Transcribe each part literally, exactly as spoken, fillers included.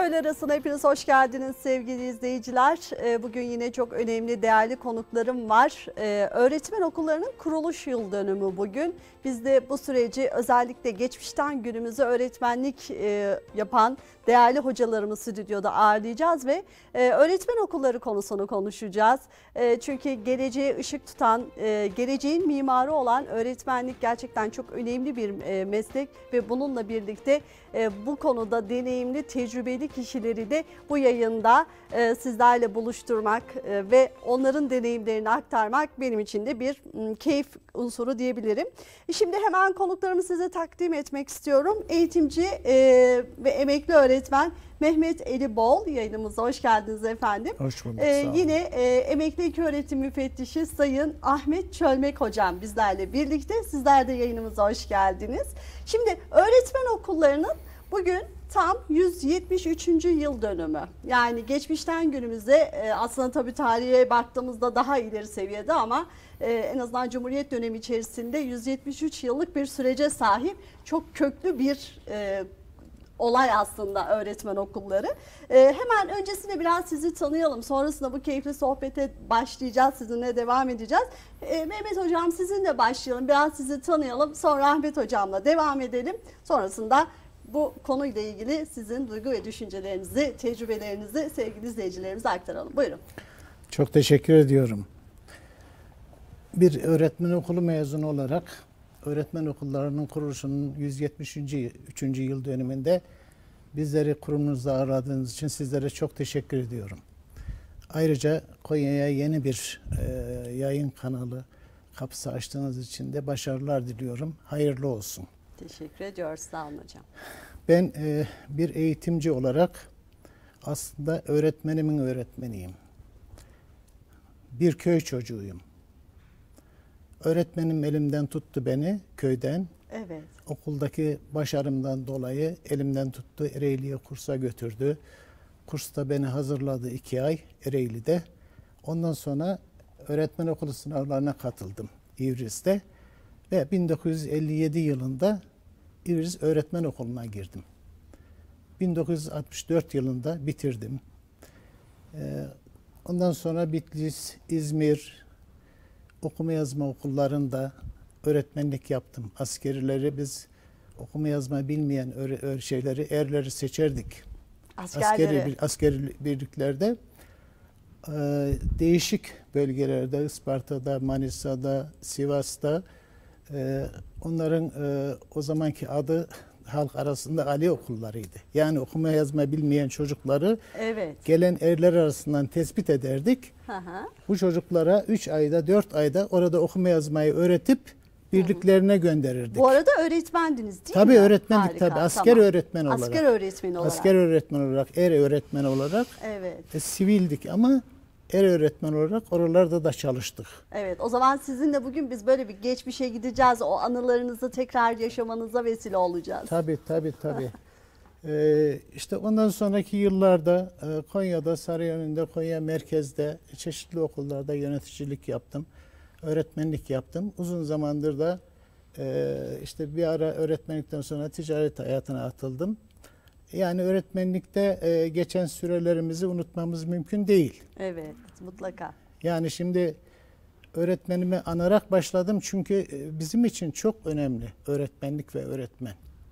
Öğle Arası'na hepiniz hoş geldiniz sevgili izleyiciler. Bugün yine çok önemli, değerli konuklarım var. Öğretmen okullarının kuruluş yıl dönümü bugün. Biz de bu süreci özellikle geçmişten günümüze öğretmenlik yapan değerli hocalarımı stüdyoda ağırlayacağız ve öğretmen okulları konusunu konuşacağız. Çünkü geleceğe ışık tutan, geleceğin mimarı olan öğretmenlik gerçekten çok önemli bir meslek ve bununla birlikte bu konuda deneyimli, tecrübeli kişileri de bu yayında sizlerle buluşturmak ve onların deneyimlerini aktarmak benim için de bir keyif unsuru diyebilirim. Şimdi hemen konuklarımı size takdim etmek istiyorum. Eğitimci ve emekli öğretmen Mehmet Ali Bol yayınımıza hoş geldiniz efendim. Hoş bulduk. Ee, yine e, emekli ilköğretim müfettişi Sayın Ahmet Çölmek hocam bizlerle birlikte. Sizler de yayınımıza hoş geldiniz. Şimdi öğretmen okullarının bugün tam yüz yetmiş üçüncü yıl dönümü. Yani geçmişten günümüze e, aslında tabii tarihe baktığımızda daha ileri seviyede ama e, en azından Cumhuriyet dönemi içerisinde yüz yetmiş üç yıllık bir sürece sahip çok köklü bir e, olay aslında öğretmen okulları. Ee, hemen öncesinde biraz sizi tanıyalım. Sonrasında bu keyifli sohbete başlayacağız. Sizinle devam edeceğiz. Ee, Mehmet Hocam sizinle başlayalım. Biraz sizi tanıyalım. Sonra Ahmet Hocam'la devam edelim. Sonrasında bu konuyla ilgili sizin duygu ve düşüncelerinizi, tecrübelerinizi sevgili izleyicilerimize aktaralım. Buyurun. Çok teşekkür ediyorum. Bir öğretmen okulu mezunu olarak öğretmen okullarının kuruluşunun yüz yetmiş üçüncü yıl dönümünde bizleri kurumunuzda ağırladığınız için sizlere çok teşekkür ediyorum. Ayrıca Konya'ya yeni bir e, yayın kanalı kapısı açtığınız için de başarılar diliyorum. Hayırlı olsun. Teşekkür ediyoruz. Sağ olun hocam. Ben e, bir eğitimci olarak aslında öğretmenimin öğretmeniyim. Bir köy çocuğuyum. Öğretmenim elimden tuttu beni köyden. Evet. Okuldaki başarımdan dolayı elimden tuttu, Ereğli'ye kursa götürdü. Kursta beni hazırladı iki ay Ereğli'de. Ondan sonra öğretmen okulu sınavlarına katıldım İvriz'de. Ve bin dokuz yüz elli yedi yılında İvriz Öğretmen Okulu'na girdim. bin dokuz yüz altmış dört yılında bitirdim. Ondan sonra Bitlis, İzmir, okuma yazma okullarında öğretmenlik yaptım. Askerileri biz okuma yazma bilmeyen şeyleri, erleri seçerdik. Askerleri. Askeri, askeri birliklerde e, değişik bölgelerde, Isparta'da, Manisa'da, Sivas'ta e, onların e, o zamanki adı halk arasında Ali okullarıydı. Yani okuma yazma bilmeyen çocukları evet. gelen erler arasından tespit ederdik. Hı hı. Bu çocuklara üç ayda, dört ayda orada okuma yazmayı öğretip birliklerine hı hı. gönderirdik. Bu arada öğretmendiniz değil tabii mi? Öğretmendik Harika, tabii. Asker tamam. öğretmen olarak. Asker öğretmeni olarak. Asker öğretmen olarak, er öğretmen olarak. Evet. E, sivildik ama er öğretmen olarak oralarda da çalıştık. Evet, o zaman sizinle bugün biz böyle bir geçmişe gideceğiz. O anılarınızı tekrar yaşamanıza vesile olacağız. Tabii tabii tabii. ee, işte ondan sonraki yıllarda e, Konya'da, Sarıyer'inde, Konya merkezde çeşitli okullarda yöneticilik yaptım. Öğretmenlik yaptım. Uzun zamandır da e, işte bir ara öğretmenlikten sonra ticaret hayatına atıldım. Yani öğretmenlikte e, geçen sürelerimizi unutmamız mümkün değil. Evet, mutlaka. Yani şimdi öğretmenimi anarak başladım çünkü bizim için çok önemli öğretmenlik ve öğretmen.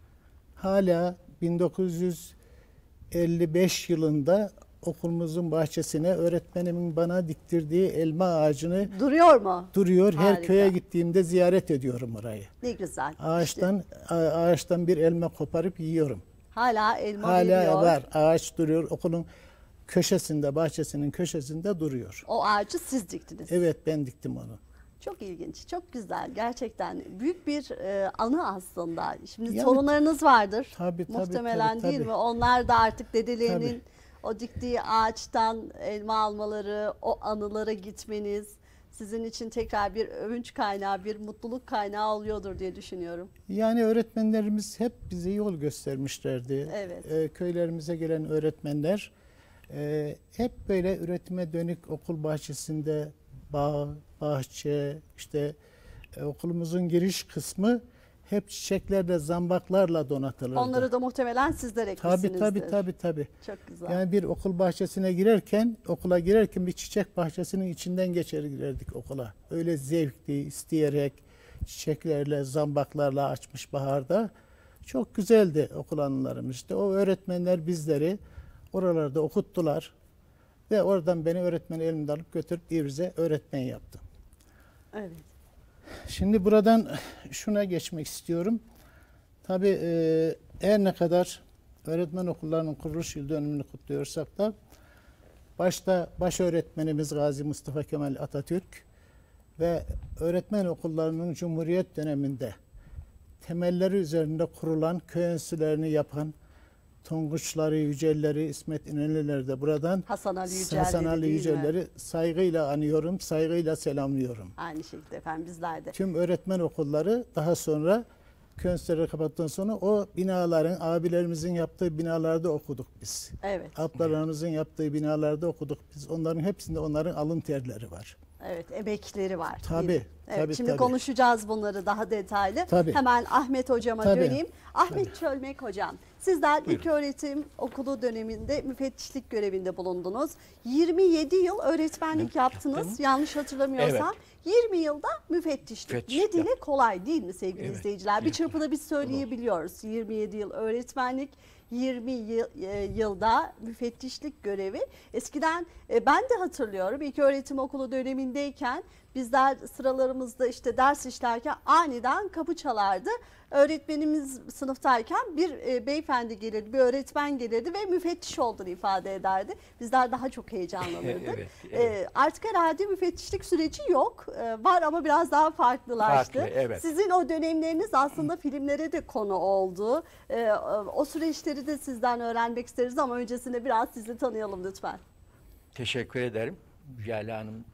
Hala bin dokuz yüz elli beş yılında okulumuzun bahçesine öğretmenimin bana diktirdiği elma ağacını duruyor mu? Duruyor. Her Harika. köye gittiğimde ziyaret ediyorum orayı. Ne güzel. Ağaçtan işte. ağaçtan bir elma koparıp yiyorum. Hala elma Hala veriyor. Hala var. Ağaç duruyor. Okulun köşesinde, bahçesinin köşesinde duruyor. O ağacı siz diktiniz. Evet, ben diktim onu. Çok ilginç, çok güzel. Gerçekten büyük bir e, anı aslında. Şimdi yani, torunlarınız vardır. Tabii, tabii, muhtemelen tabii, değil tabii. mi? Onlar da artık dedelerinin Tabii. o diktiği ağaçtan elma almaları, o anılara gitmeniz sizin için tekrar bir övünç kaynağı, bir mutluluk kaynağı oluyordur diye düşünüyorum. Yani öğretmenlerimiz hep bize yol göstermişlerdi. Evet. Ee, köylerimize gelen öğretmenler e, hep böyle üretime dönük okul bahçesinde bağ, bahçe, işte e, okulumuzun giriş kısmı hep çiçeklerle, zambaklarla donatılırdı. Onları da muhtemelen sizler eklesinizdir. Tabii tabii tabii tabii. Çok güzel. Yani bir okul bahçesine girerken, okula girerken bir çiçek bahçesinin içinden geçer girerdik okula. Öyle zevkli, isteyerek çiçeklerle, zambaklarla açmış baharda. Çok güzeldi okul anılarımız. İşte o öğretmenler bizleri oralarda okuttular ve oradan beni öğretmen elimden alıp götürüp İvriz'e öğretmen yaptı. Evet. Şimdi buradan şuna geçmek istiyorum. Tabii e, her ne kadar öğretmen okullarının kuruluş yıl dönümünü kutluyorsak da başta baş öğretmenimiz Gazi Mustafa Kemal Atatürk ve öğretmen okullarının Cumhuriyet döneminde temelleri üzerinde kurulan, köy enstitülerini yapan Tonguçları, Yücelleri, İsmet İnönüleri de buradan Hasan Ali Yücelleri, Hasan Ali değil mi? Yücelleri saygıyla anıyorum, saygıyla selamlıyorum. Aynı şekilde efendim bizler de. Tüm öğretmen okulları daha sonra köy enstitüleri kapattıktan sonra o binaların, abilerimizin yaptığı binalarda okuduk biz. Evet. Ablalarımızın yaptığı binalarda okuduk biz. Onların hepsinde onların alın terleri var. Evet, emekleri var. Tabii, değil mi? Evet, tabii, şimdi tabii. konuşacağız bunları daha detaylı. Tabii. Hemen Ahmet hocama Tabii. döneyim. Ahmet Çölmek hocam, sizler ilköğretim okulu döneminde müfettişlik görevinde bulundunuz. yirmi yedi yıl öğretmenlik Ben yaptınız. yaptım. Yanlış hatırlamıyorsam. yirmi yılda müfettişlik. Müfettiş Ne dile yap- kolay değil mi sevgili Evet, izleyiciler? Bir değil. çırpıda biz söyleyebiliyoruz. yirmi yedi yıl öğretmenlik, yirmi yıl, e, yılda müfettişlik görevi. Eskiden e, ben de hatırlıyorum ilköğretim okulu dönemindeyken bizler sıralarımızda işte ders işlerken aniden kapı çalardı. Öğretmenimiz sınıftayken bir e, beyefendi gelirdi, bir öğretmen gelirdi ve müfettiş olduğunu ifade ederdi. Bizler daha çok heyecanlanırdık. Evet, E, evet. artık herhalde müfettişlik süreci yok. E, var ama biraz daha farklılaştı. Farklı, evet. Sizin o dönemleriniz aslında filmlere de konu oldu. E, o süreçleri de sizden öğrenmek isteriz ama öncesinde biraz sizi tanıyalım lütfen. Teşekkür ederim. Jale Hanım,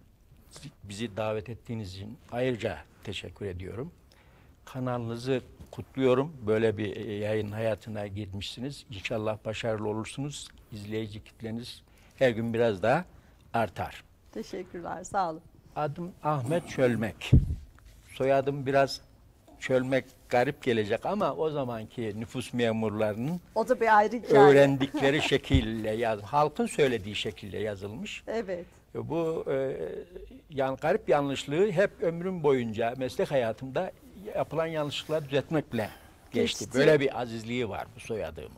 bizi davet ettiğiniz için ayrıca teşekkür ediyorum. Kanalınızı kutluyorum. Böyle bir yayın hayatına girmişsiniz. İnşallah başarılı olursunuz. İzleyici kitleniz her gün biraz daha artar. Teşekkürler, sağ olun. Adım Ahmet Çölmek. Soyadım biraz Çölmek garip gelecek ama o zamanki nüfus memurlarının O da bir ayrı hikaye. öğrendikleri şekilde yaz, halkın söylediği şekilde yazılmış. Evet. Bu e, yani garip yanlışlığı hep ömrüm boyunca meslek hayatımda yapılan yanlışlıkları düzeltmekle geçti. Geçti. Böyle bir azizliği var bu soyadığımın.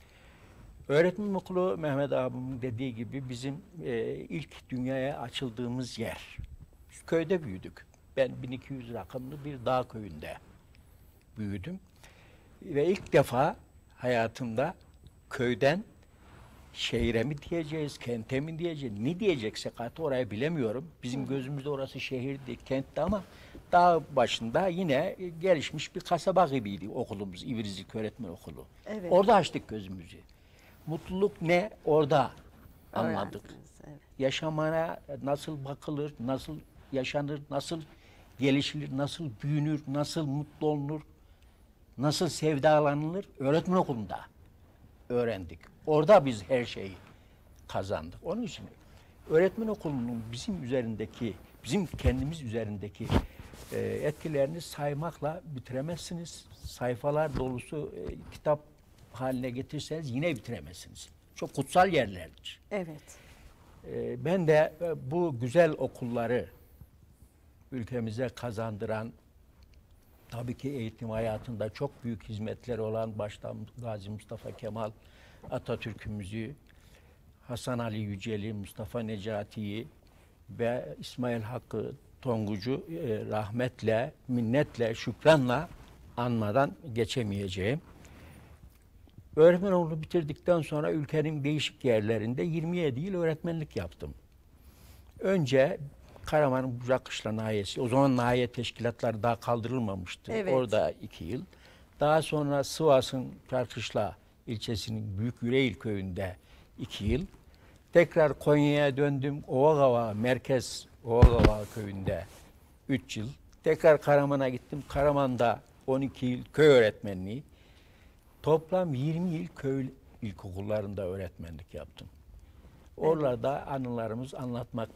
Öğretmen okulu Mehmet abimin dediği gibi bizim e, ilk dünyaya açıldığımız yer. Biz köyde büyüdük. Ben bin iki yüz rakımlı bir dağ köyünde büyüdüm. Ve ilk defa hayatımda köyden şehire mi diyeceğiz, kente mi diyeceğiz, ne diyeceksek artık orayı bilemiyorum. Bizim gözümüzde orası şehirdi, kentti ama dağ başında yine gelişmiş bir kasaba gibiydi okulumuz, İvriz İlköğretim Okulu. Evet. Orada açtık gözümüzü. Mutluluk ne? Orada anladık. Öğrendiniz, evet. Yaşamana nasıl bakılır, nasıl yaşanır, nasıl gelişilir, nasıl büyünür, nasıl mutlu olunur, nasıl sevdalanılır öğretmen okulunda öğrendik. Orada biz her şeyi kazandık. Onun için öğretmen okulunun bizim üzerindeki, bizim kendimiz üzerindeki e, etkilerini saymakla bitiremezsiniz. Sayfalar dolusu e, kitap haline getirseniz yine bitiremezsiniz. Çok kutsal yerlerdir. Evet. E, ben de e, bu güzel okulları ülkemize kazandıran, tabii ki eğitim hayatında çok büyük hizmetleri olan başta Gazi Mustafa Kemal Atatürk'ümüzü, Hasan Ali Yücel'i, Mustafa Necati'yi ve İsmail Hakkı Tonguç'u e, rahmetle, minnetle, şükranla anmadan geçemeyeceğim. Öğretmen okulu bitirdikten sonra ülkenin değişik yerlerinde yirmi yedi yıl öğretmenlik yaptım. Önce Karaman'ın Bucakışla Nahiyesi, o zaman nahiye teşkilatları daha kaldırılmamıştı. Evet. Orada iki yıl. Daha sonra Sivas'ın Çarkışla ilçesinin Büyük Yüreğil köyünde iki yıl. Tekrar Konya'ya döndüm. Ovagava merkez Ovagava köyünde üç yıl. Tekrar Karaman'a gittim. Karaman'da on iki yıl köy öğretmenliği. Toplam yirmi yıl köy ilkokullarında öğretmenlik yaptım. Oralarda anılarımız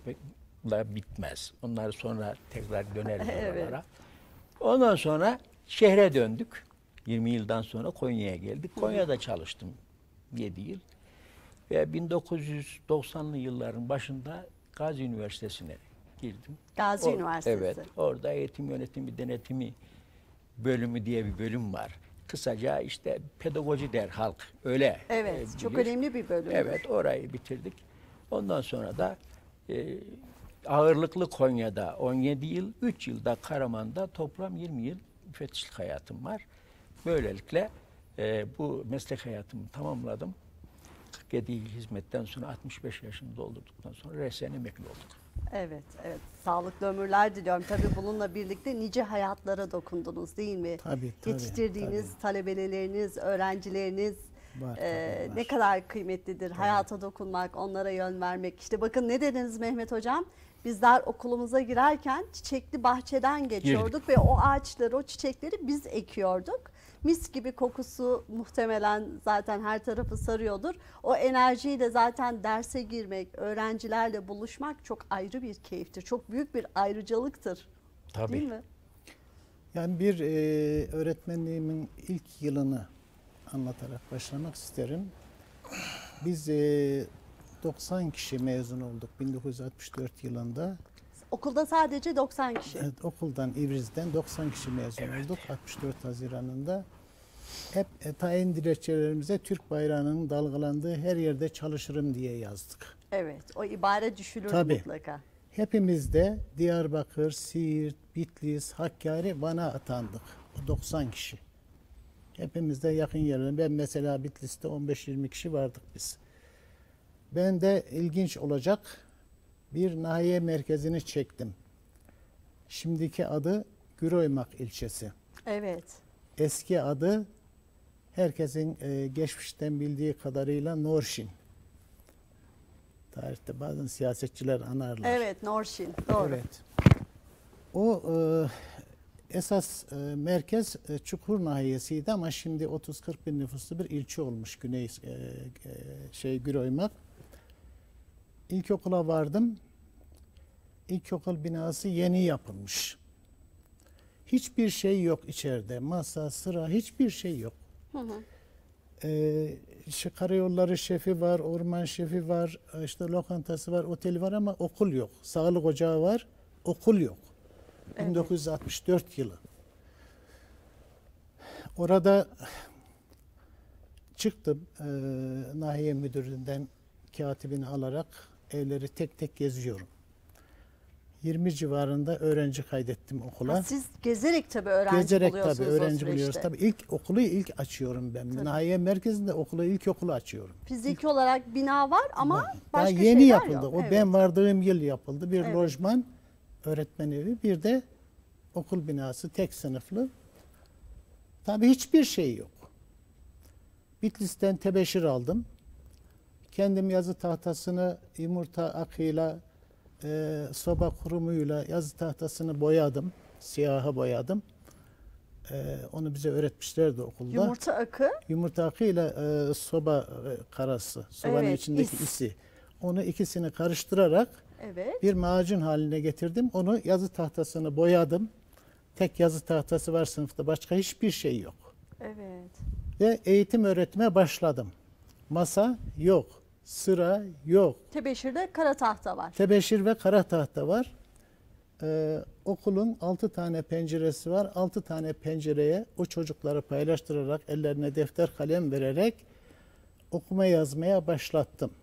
anlatmakla bitmez. Onları sonra tekrar döneriz Evet. oralara. Ondan sonra Şehre döndük. yirmi yıldan sonra Konya'ya geldik. Konya'da çalıştım yedi yıl. Ve bin dokuz yüz doksanlı yılların başında Gazi Üniversitesi'ne girdim. Gazi Or- Üniversitesi. Evet, orada eğitim yönetimi denetimi bölümü diye bir bölüm var. Kısaca işte pedagoji der halk, öyle Evet, e, çok bilir. önemli bir bölüm. Evet, orayı bitirdik. Ondan sonra da e, ağırlıklı Konya'da on yedi yıl, üç yılda Karaman'da toplam yirmi yıl müfettişlik hayatım var. Böylelikle e, bu meslek hayatımı tamamladım. kırk yedi yıl hizmetten sonra altmış beş yaşını doldurduktan sonra resen emekli olduk. Evet, evet. Sağlıklı ömürler diliyorum. Tabii bununla birlikte nice hayatlara dokundunuz değil mi? Tabii, tabii, Yetiştirdiğiniz tabii. talebeleriniz, öğrencileriniz Var, e, tabii, var. ne kadar kıymetlidir. Hayata dokunmak, onlara yön vermek. İşte bakın ne dediniz Mehmet Hocam? Bizler okulumuza girerken çiçekli bahçeden geçiyorduk ve o ağaçları, o çiçekleri biz ekiyorduk. Mis gibi kokusu muhtemelen zaten her tarafı sarıyordur. O enerjiyle zaten derse girmek, öğrencilerle buluşmak çok ayrı bir keyiftir. Çok büyük bir ayrıcalıktır. Tabii. Değil mi? Yani bir e, öğretmenliğimin ilk yılını anlatarak başlamak isterim. Biz e, doksan kişi mezun olduk bin dokuz yüz altmış dört yılında. Okulda sadece doksan kişi. Evet, okuldan, İvriz'den doksan kişi mezun Evet. olduk altmış dört Haziran'ında. Hep e, tayin dilekçelerimize Türk bayrağının dalgalandığı her yerde çalışırım diye yazdık. Evet, o ibare düşülür Tabii. mutlaka. Hepimiz de Diyarbakır, Siirt, Bitlis, Hakkari, Van'a atandık. O doksan kişi. Hepimiz de yakın yerler. Ben mesela Bitlis'te on beş yirmi kişi vardık biz. Ben de ilginç olacak bir nahiye merkezini çektim. Şimdiki adı Güroymak ilçesi. Evet. Eski adı herkesin e, geçmişten bildiği kadarıyla Norşin. Tarihte bazen siyasetçiler anarlar. Evet, Norşin. Doğru. Evet. O e, esas e, merkez e, Çukur nahiyesiydi ama şimdi otuz kırk bin nüfuslu bir ilçe olmuş Güney e, e, şey Güroymak. İlkokula vardım. İlkokul binası yeni yapılmış. Hiçbir şey yok içeride. Masa, sıra, hiçbir şey yok. Hı hı. Ee, işte karayolları şefi var, orman şefi var, işte lokantası var, oteli var ama okul yok. Sağlık ocağı var, okul yok. Evet. bin dokuz yüz altmış dört yılı. Orada çıktım, e, nahiye müdüründen katibini alarak evleri tek tek geziyorum. yirmi civarında öğrenci kaydettim okula. Ha, siz gezerek tabii öğrenci Gezerek buluyorsunuz tabii o öğrenci süreçte. buluyoruz. Tabii ilk okulu ilk açıyorum ben. Tabii. Nahiye merkezinde okulu ilk okulu açıyorum. Fiziki olarak bina var ama Daha başka yeni şeyler yapıldı. yok. O Evet. ben vardığım yıl yapıldı. Bir Evet. lojman, öğretmen evi, bir de okul binası tek sınıflı. Tabii hiçbir şey yok. Bitlis'ten tebeşir aldım. Kendim yazı tahtasını yumurta akıyla, e, soba kurumuyla yazı tahtasını boyadım. Siyaha boyadım. E, onu bize öğretmişlerdi okulda. Yumurta akı. Yumurta akıyla e, soba e, karası, sobanın Evet, içindeki is. isi. Onu ikisini karıştırarak Evet. bir macun haline getirdim. Onu yazı tahtasını boyadım. Tek yazı tahtası var sınıfta. Başka hiçbir şey yok. Evet. Ve eğitim öğretime başladım. Masa yok. Sıra yok. Tebeşirde kara tahta var. Tebeşir ve kara tahta var. Ee, okulun altı tane penceresi var. Altı tane pencereye o çocukları paylaştırarak, ellerine defter kalem vererek okuma yazmaya başlattım.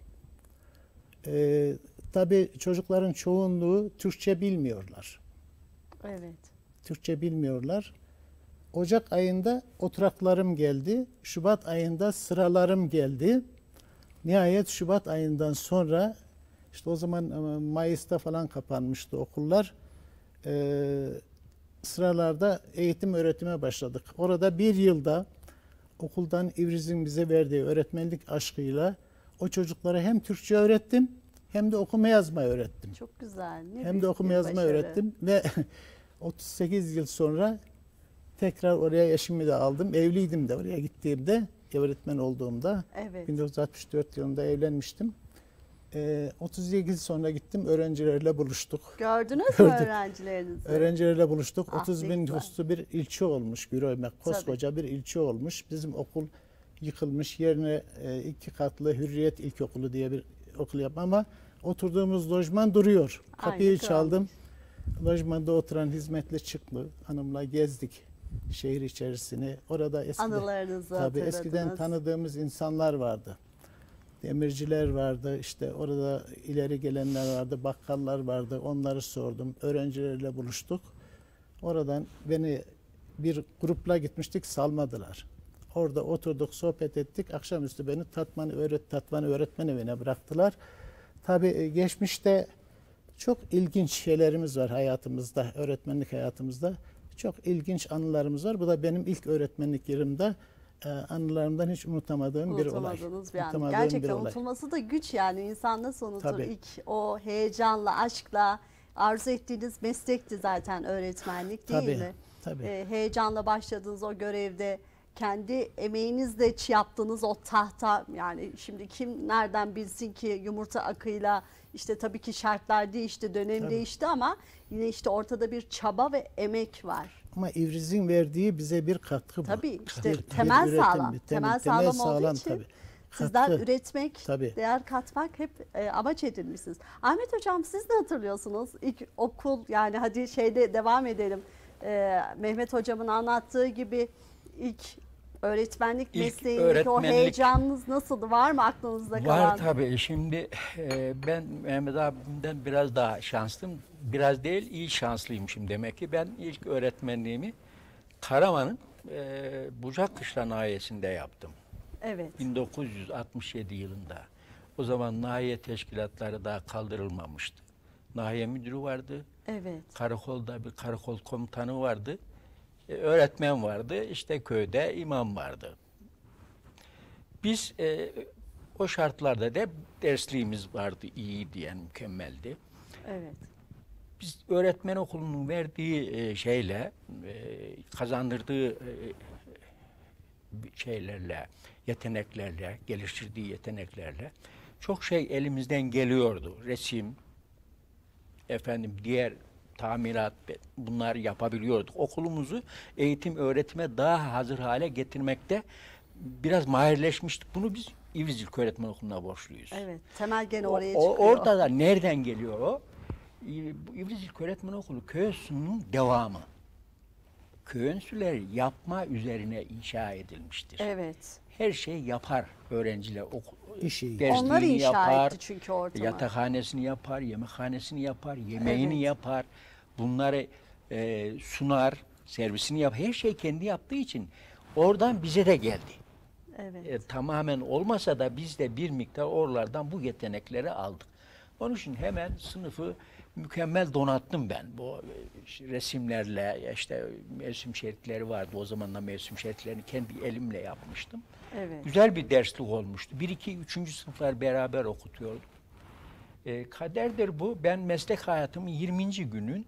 Ee, tabii çocukların çoğunluğu Türkçe bilmiyorlar. Evet. Türkçe bilmiyorlar. Ocak ayında oturaklarım geldi. Şubat ayında sıralarım geldi. Nihayet Şubat ayından sonra, işte o zaman e, Mayıs'ta falan kapanmıştı okullar. Ee, sıralarda eğitim öğretime başladık. Orada bir yılda okuldan İvriz'in bize verdiği öğretmenlik aşkıyla o çocuklara hem Türkçe öğrettim hem de okuma yazma öğrettim. Çok güzel. Ne Hem büyük de okuma bir yazma başarı. öğrettim ve otuz sekiz yıl sonra tekrar oraya eşimi de aldım. Evliydim de oraya gittiğimde, öğretmen olduğumda. Evet. bin dokuz yüz altmış dört yılında evlenmiştim. e, otuz yedi yıl sonra gittim, öğrencilerle buluştuk. Gördünüz mü Gördük. öğrencilerinizi? Öğrencilerle buluştuk. Ah, otuz ne bin güzel. nüfuslu bir ilçe olmuş Güroymak. Koskoca bir ilçe olmuş. Bizim okul yıkılmış. Yerine e, iki katlı Hürriyet İlkokulu diye bir okul yapma ama oturduğumuz lojman duruyor. Kapıyı Aynı çaldım. Lojmanda oturan hizmetli çıktı. Hanımla gezdik şehir içerisini. Orada eskiden, Anılarınızı tabii hatırladınız. eskiden tanıdığımız insanlar vardı. Demirciler vardı, işte orada ileri gelenler vardı, bakkallar vardı. Onları sordum. Öğrencilerle buluştuk. Oradan beni bir grupla gitmiştik, salmadılar. Orada oturduk, sohbet ettik. Akşamüstü beni Tatvan öğret Tatvan öğretmen evine bıraktılar. Tabii geçmişte çok ilginç şeylerimiz var hayatımızda, öğretmenlik hayatımızda. Çok ilginç anılarımız var. Bu da benim ilk öğretmenlik yılımda e, anılarımdan hiç unutamadığım bir olay. Unutamadığınız bir an. Unutamadığım Gerçekten bir olay. unutulması da güç yani. İnsan nasıl unutur? Tabii. İlk o heyecanla, aşkla arzu ettiğiniz meslekti zaten öğretmenlik değil Tabii, mi? tabii. Ee, heyecanla başladığınız o görevde kendi emeğinizle yaptığınız o tahta, yani şimdi kim nereden bilsin ki yumurta akıyla, işte tabii ki şartlar değişti, dönem Tabii. değişti ama yine işte ortada bir çaba ve emek var. Ama İvriz'in verdiği bize bir katkı bu. Tabii işte Bir- bir temel üretim, sağlam. bir Temel, temel sağlam sağlam olduğu için tabii. sizler Katkı. üretmek, Tabii. değer katmak hep e, amaç edinmişsiniz. Ahmet Hocam, siz ne hatırlıyorsunuz? İlk okul, yani hadi şeyde devam edelim. E, Mehmet Hocam'ın anlattığı gibi ilk öğretmenlik İlk mesleğindeki o öğretmenlik- heyecanınız nasıldı? Var mı aklınızda kalan? Var tabii. Şimdi e, ben Mehmet abimden biraz daha şanslıyım. Biraz değil, iyi şanslıymışım demek ki. Ben ilk öğretmenliğimi Karaman'ın e, Bucakkışla nahiyesinde yaptım. Evet. bin dokuz yüz altmış yedi yılında. O zaman nahiye teşkilatları daha kaldırılmamıştı. Nahiye müdürü vardı. Evet. Karakolda bir karakol komutanı vardı. E, öğretmen vardı. İşte köyde imam vardı. Biz e, o şartlarda da dersliğimiz vardı, iyiydi yani, mükemmeldi. Evet. Biz öğretmen okulunun verdiği e, şeyle, e, kazandırdığı e, şeylerle, yeteneklerle, geliştirdiği yeteneklerle çok şey elimizden geliyordu. Resim, efendim diğer tamirat, bunlar yapabiliyorduk. Okulumuzu eğitim öğretime daha hazır hale getirmekte biraz mahirleşmiştik. Bunu biz İvriz İlköğretmen Okulu'na borçluyuz. Evet. Temel gene O- oraya o- çıkıyor. Orada da nereden geliyor o? İ- bu İvriz İlköğretmen Okulu köy enstitüsünün devamı. Köy enstitüleri yapma üzerine inşa edilmiştir. Evet. Her şeyi yapar öğrenciler. Oku, İş iyi. dersliğini Onlar inşa yapar, etti çünkü ortamı. yatakhanesini yapar, yemekhanesini yapar, yemeğini Evet. yapar. Bunları e, sunar, servisini yapar. Her şey kendi yaptığı için oradan bize de geldi. Evet. E, tamamen olmasa da biz de bir miktar oralardan bu yetenekleri aldık. Onun için hemen sınıfı mükemmel donattım ben. Bu e, işte resimlerle, işte mevsim şeritleri vardı. O zaman da mevsim şeritlerini kendi elimle yapmıştım. Evet. Güzel bir derslik olmuştu. Bir, iki, üçüncü sınıflar beraber okutuyorduk. E, kaderdir bu. Ben meslek hayatımın yirminci günün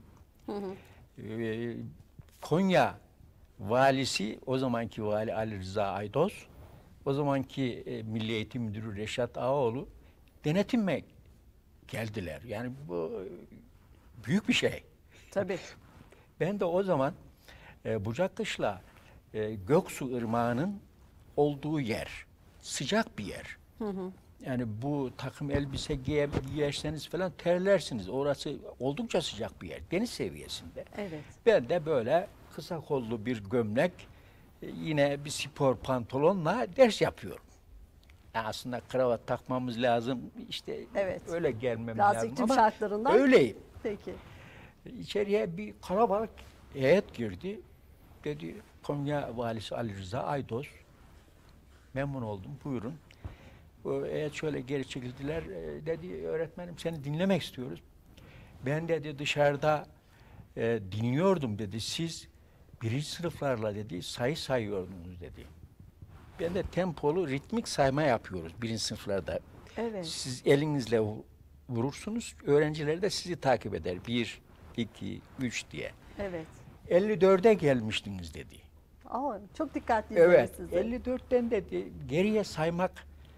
e, Konya valisi, o zamanki vali Ali Rıza Aydoz, o zamanki e, Milli Eğitim Müdürü Reşat Ağaoğlu denetime geldiler. Yani bu e, büyük bir şey. Tabii. Ben de o zaman e, Bucakkışla e, Göksu Irmağı'nın olduğu yer, sıcak bir yer. Yani bu takım elbise giye, giyerseniz falan terlersiniz. Orası oldukça sıcak bir yer, deniz seviyesinde. Evet. Ben de böyle kısa kollu bir gömlek, e, yine bir spor pantolonla ders yapıyorum. Yani aslında kravat takmamız lazım, işte Evet. öyle gelmem Biraz lazım iklim ama şartlarından. öyleyim. Peki. İçeriye bir kalabalık heyet girdi. Dedi Konya Valisi Ali Rıza Aydoz. Memnun oldum, buyurun. O heyet şöyle geri çekildiler. E, dedi öğretmenim, seni dinlemek istiyoruz. Ben dedi dışarıda e, dinliyordum dedi. Siz birinci sınıflarla dedi sayı sayıyordunuz dedi. Ben de tempolu ritmik sayma yapıyoruz birinci sınıflarda. Evet. Siz elinizle vu- vurursunuz, öğrenciler de sizi takip eder. Bir, iki, üç diye. Evet. elli dörde gelmiştiniz dedi. Aa, çok dikkatli Evet, sizi. elli dörtten dedi geriye saymak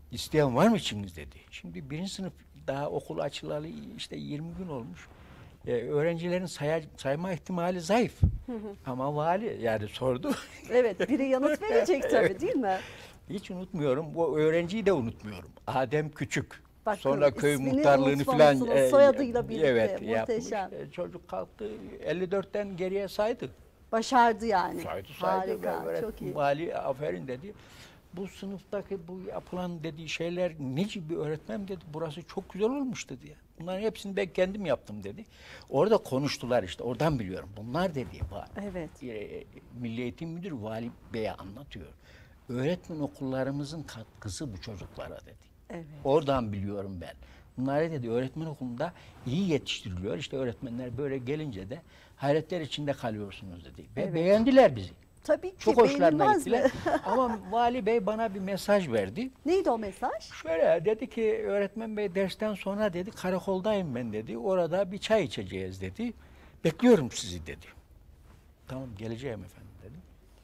İsteyen var mı içiniz dedi. Şimdi birinci sınıf daha okul açılalı işte yirmi gün olmuş. Ee, öğrencilerin say sayma ihtimali zayıf. Ama vali yani sordu. Evet, biri yanıt verecek tabii Evet. değil mi? Hiç unutmuyorum. Bu öğrenciyi de unutmuyorum. Adem Küçük. Bakın, Sonra köy ismini muhtarlığını falan unutmamışsınız, soyadıyla birlikte. evet, Muhteşem. yapmış. E, çocuk kalktı elli dörtten geriye saydı. Başardı yani. Saydı saydı. Harika, Ve çok iyi. Vali aferin dedi. Bu sınıftaki bu yapılan dediği şeyler neci bir öğretmen dedi. Burası çok güzel olmuş dedi ya. Bunların hepsini ben kendim yaptım dedi. Orada konuştular işte. Oradan biliyorum. Bunlar dedi. Evet. E, Milli Eğitim Müdürü Vali Bey'e anlatıyor. Öğretmen okullarımızın katkısı bu çocuklara dedi. Evet. Oradan biliyorum ben. Bunlar dedi öğretmen okulunda iyi yetiştiriliyor. İşte öğretmenler böyle gelince de hayretler içinde kalıyorsunuz dedi. Ve Evet. beğendiler bizi. Tabii ki Çok hoşlarına beğenilmez mi? gittiler. Ama Vali Bey bana bir mesaj verdi. Neydi o mesaj? Şöyle dedi ki öğretmen bey dersten sonra dedi karakoldayım ben dedi. Orada bir çay içeceğiz dedi. Bekliyorum sizi dedi. Tamam geleceğim efendim dedim.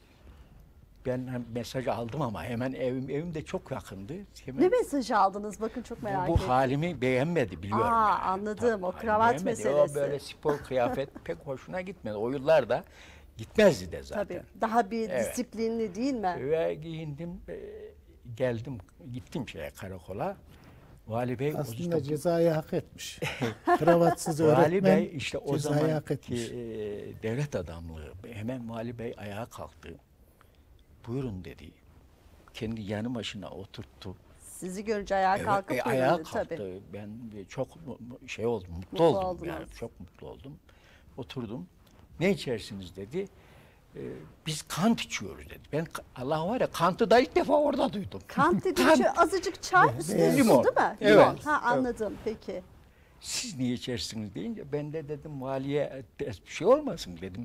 Ben hem mesajı aldım ama hemen evim evim de çok yakındı. Hemen Ne mesajı aldınız? Bakın çok merak bu, bu ettim. halimi beğenmedi biliyorum. Aa, yani. anladım. O halimi kravat beğenmedi. meselesi. O böyle spor kıyafet pek hoşuna gitmedi. O yıllarda gitmezdi de zaten. Tabii. Daha bir Evet. disiplinli değil mi? Ve giyindim, e, geldim, gittim şeye karakola. Vali Bey o Aslında işte- cezayı hak etmiş. Kravatsız Vali öğretmen Bey işte o cezayı hak zamanki etmiş. e, devlet adamlığı hemen Vali Bey ayağa kalktı. Buyurun dedi. Kendi yanı başına oturttu. Sizi görünce ayağa Evet, kalkıp e, ayağa yürüdü kalktı. tabii. Ben çok mu- mu- şey oldum, mutlu, Mutlu oldum oldunuz. yani çok mutlu oldum. Oturdum. Ne içersiniz dedi. Ee, biz kant içiyoruz dedi. Ben ka- Allah var ya kantı da ilk defa orada duydum. Kant dediğim Kant. şey azıcık çay üstüne su Limon. değil mi? Evet. Limon. Ha, anladım peki. Siz niye içersiniz deyince ben de dedim valiye ters bir şey olmasın dedim.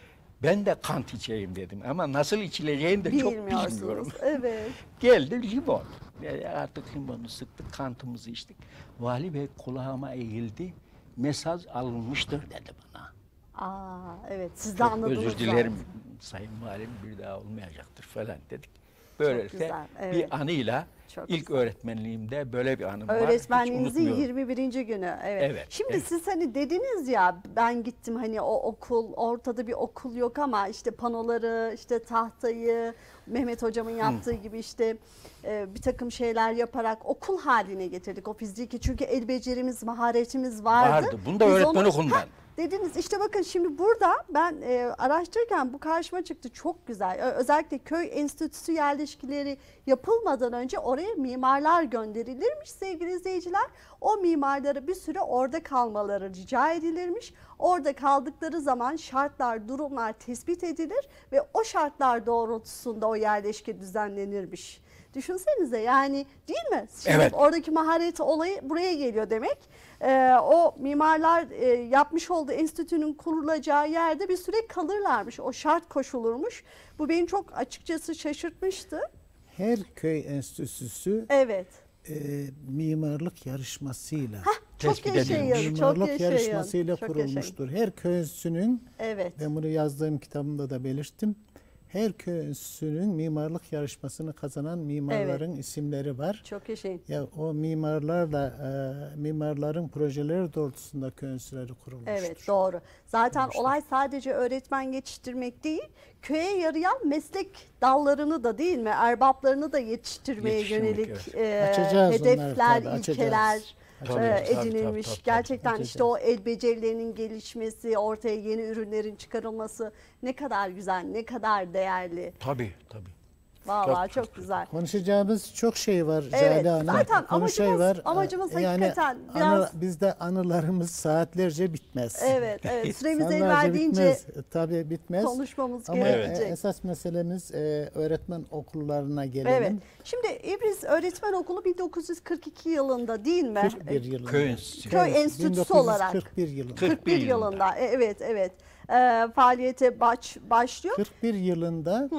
Ben de kant içeyim dedim ama nasıl içileceğini de çok bilmiyorum. Bilmiyorsunuz. Evet. Geldi limon. E, Artık limonu sıktık, kantımızı içtik. Vali Bey kulağıma eğildi. Mesaj alınmıştır dedi bana. Aa, evet. Siz de Çok anladınız özür zaten. dilerim sayın valim bir daha olmayacaktır falan dedik. Böylelikle güzel, evet. bir anıyla Çok ilk güzel. öğretmenliğimde böyle bir anım var. Hiç Öğretmenliğinizin unutmuyorum. yirmi birinci günü. Evet. Evet, Şimdi evet. siz hani dediniz ya ben gittim hani o okul ortada bir okul yok ama işte panoları işte tahtayı Mehmet hocamın yaptığı gibi işte e, bir takım şeyler yaparak okul haline getirdik o fiziki. Çünkü el becerimiz, maharetimiz vardı. Vardı. Bunu da Biz öğretmen onu- okulundan. Ha, dediniz işte bakın şimdi burada ben e, araştırırken bu karşıma çıktı çok güzel. Ö- Özellikle köy enstitüsü yerleşkileri yapılmadan önce oraya mimarlar gönderilirmiş sevgili izleyiciler. O mimarlara bir süre orada kalmaları rica edilirmiş. Orada kaldıkları zaman şartlar, durumlar tespit edilir ve o şartlar doğrultusunda o yerleşke düzenlenirmiş. Düşünsenize yani değil mi? Şimdi Evet. oradaki maharet olayı buraya geliyor demek. Ee, o mimarlar e, yapmış olduğu enstitünün kurulacağı yerde bir süre kalırlarmış. O şart koşulurmuş. Bu beni çok açıkçası şaşırtmıştı. Her köy enstitüsü Evet. e, mimarlık yarışmasıyla Çok Tespit yaşayın. edilmiş. Çok mimarlık yaşayın. yarışmasıyla çok yaşayın. kurulmuştur. Her köy enstitüsünün, Evet. ben bunu yazdığım kitabımda da belirttim. Her köy enstitüsünün mimarlık yarışmasını kazanan mimarların isimleri var. Çok yaşayın. Ya o mimarlarla e, mimarların projeleri doğrultusunda köy enstitüleri kurulmuştur. Evet doğru. Zaten olay sadece öğretmen yetiştirmek değil, köye yarayan meslek dallarını da değil mi, erbaplarını da yetiştirmeye Yetiştirmek, yönelik evet. e, Açacağız onları hedefler, tabii, açacağız. ilkeler Tabii, e, tabii, tabii, edinilmiş. tabii, tabii. Gerçekten Açacağız. işte o el becerilerinin gelişmesi, ortaya yeni ürünlerin çıkarılması ne kadar güzel, ne kadar değerli. Tabii tabii. Vallahi Çok- çok, güzel. Konuşacağımız çok şey var Evet, Jale Hanım. zaten Konu şey amacımız- amacımız hakikaten biraz- anı- bizde anılarımız saatlerce bitmez. Evet, evet. Süremiz el Saatlerce verdiğince bitmez. Tabii bitmez. konuşmamız Ama gerekecek. e, esas meselemiz e, öğretmen okullarına gelelim. Evet. Şimdi İbriz Öğretmen Okulu bin dokuz yüz kırk iki yılında değil mi? kırk bir yılında. Köy enstitüsü. Köy enstitüsü bin dokuz yüz olarak. kırk bir yılında. Kırk- kırk bir yılında. E, Evet, evet. Ee, faaliyete baş, başlıyor. kırk bir yılında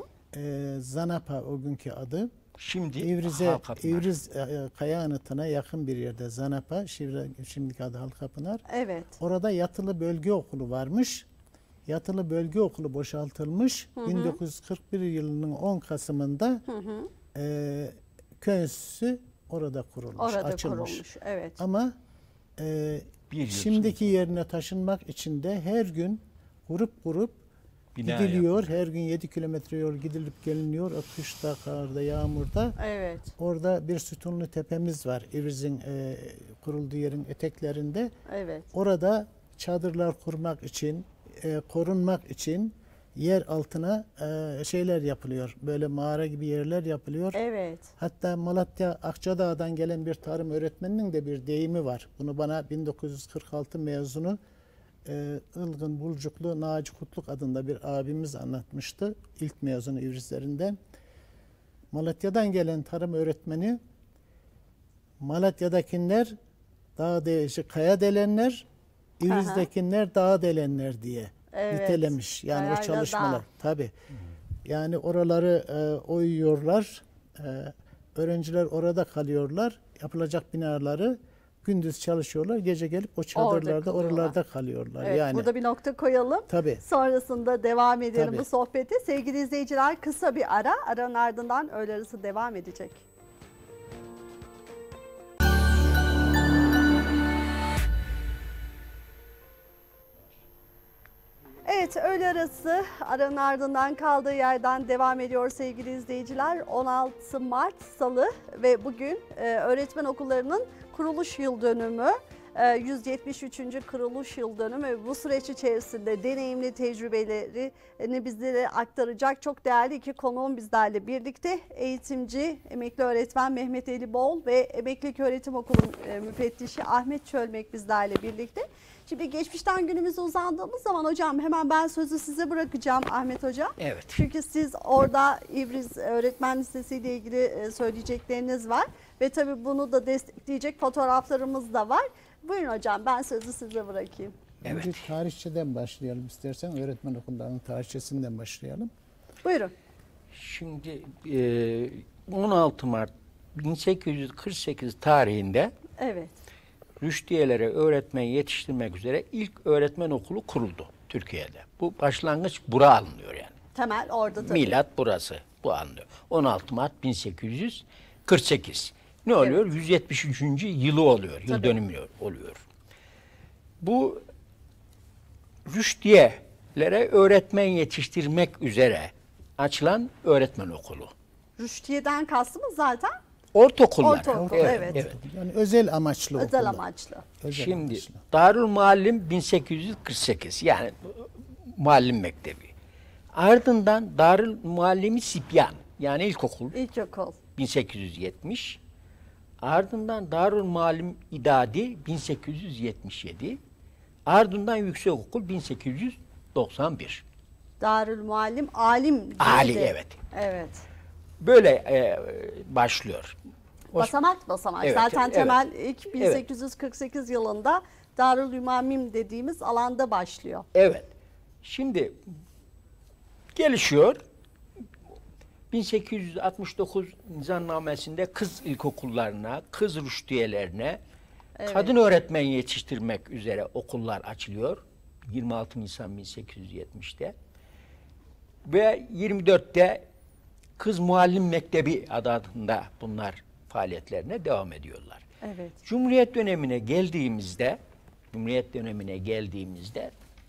e, Zanapa o günkü adı. Şimdi İvriz'e, Halkapınar. İvriz e, Kaya Anıtı'na yakın bir yerde Zanapa, şimdi, şimdiki adı Halkapınar. Evet. Orada yatılı bölge okulu varmış. Yatılı bölge okulu boşaltılmış. bin dokuz yüz kırk bir yılının on Kasım'ında e, köy enstitüsü orada kurulmuş, Orada açılmış. kurulmuş. Evet. Ama e, Bir yıl şimdiki yerine taşınmak için de her gün grup grup Bina gidiliyor. yapılıyor. Her gün yedi kilometre yol gidilip geliniyor. O kışta, karda, yağmurda. Evet. Orada bir sütunlu tepemiz var. İvriz'in e, kurulduğu yerin eteklerinde. Evet. Orada çadırlar kurmak için, e, korunmak için yer altına e, şeyler yapılıyor. Böyle mağara gibi yerler yapılıyor. Evet. Hatta Malatya Akçadağ'dan gelen bir tarım öğretmeninin de bir deyimi var. Bunu bana bin dokuz yüz kırk altı mezunu e, Ilgın Bulcuklu Naci Kutluk adında bir abimiz anlatmıştı. İlk mezunu İvrizlerinden. Malatya'dan gelen tarım öğretmeni, Malatya'dakiler dağ de, kaya delenler, İvriz'dekiler dağ delenler diye Evet. nitelemiş. Yani Kayayla o çalışmalar. dağ. Tabii. Yani oraları e, oyuyorlar. E, öğrenciler orada kalıyorlar. Yapılacak binaları gündüz çalışıyorlar. Gece gelip o çadırlarda, kalıyorlar. oralarda kalıyorlar. Evet, yani burada bir nokta koyalım. Tabii. Sonrasında devam edelim Tabii. bu sohbete. Sevgili izleyiciler, kısa bir ara. Aranın ardından öğle arası devam edecek. Evet, öğle arası aranın ardından kaldığı yerden devam ediyor sevgili izleyiciler. on altı Mart Salı ve bugün e, öğretmen okullarının kuruluş yıl dönümü. yüz yetmiş üçüncü kuruluş yıl dönümü. Bu süreç içerisinde deneyimli tecrübelerini bizlere aktaracak çok değerli iki konuğum bizlerle birlikte. Eğitimci, emekli öğretmen Mehmet Ali Bol ve Emeklilik Öğretim Okulu müfettişi Ahmet Çölmek bizlerle birlikte. Şimdi geçmişten günümüze uzandığımız zaman hocam hemen ben sözü size bırakacağım Ahmet Hocam. Evet. Çünkü siz orada İvriz Öğretmen Lisesi ile ilgili söyleyecekleriniz var. Ve tabii bunu da destekleyecek fotoğraflarımız da var. Buyurun hocam, ben sözü size bırakayım. Önce tarihçeden başlayalım istersen. Öğretmen okullarının tarihçesinden başlayalım. Buyurun. Şimdi on altı Mart bin sekiz yüz kırk sekiz tarihinde Evet. rüştiyelere öğretmen yetiştirmek üzere ilk öğretmen okulu kuruldu Türkiye'de. Bu başlangıç bura alınıyor yani. Temel orada tabii. Milat burası. Bu alınıyor. on altı Mart bin sekiz yüz kırk sekiz. Ne oluyor? yüz yetmiş üçüncü yılı oluyor. Yıl Tabii. dönümü oluyor. Bu rüştiyelere öğretmen yetiştirmek üzere açılan öğretmen okulu. Rüştiye'den kastımız zaten Ortaokullar. Ortaokul, evet. Yani özel amaçlı özel okullar. amaçlı. Özel Şimdi amaçlı. Darül Muallim bin sekiz yüz kırk sekiz yani Muallim Mektebi. Ardından Darül Muallimi Sibyan yani ilkokul İlkokul. bin sekiz yüz yetmiş. Ardından Darül Muallim İdadi bin sekiz yüz yetmiş yedi. Ardından Yüksekokul bin sekiz yüz doksan bir. Darül Muallim Alim. Ali, değildi. evet. Evet. Böyle e, başlıyor. O- Basamak basamak. Evet, Zaten evet. temel ilk bin sekiz yüz kırk sekiz yılında Darül Ümamim dediğimiz alanda başlıyor. Evet. Şimdi gelişiyor. bin sekiz yüz altmış dokuz nizamnamesinde kız ilkokullarına, kız rüştiyelerine, Evet. kadın öğretmen yetiştirmek üzere okullar açılıyor. yirmi altı Nisan bin sekiz yüz yetmişte. Ve yirmi dörtte Kız Muallim Mektebi adı altında bunlar faaliyetlerine devam ediyorlar. Evet. Cumhuriyet dönemine geldiğimizde, Cumhuriyet dönemine geldiğimizde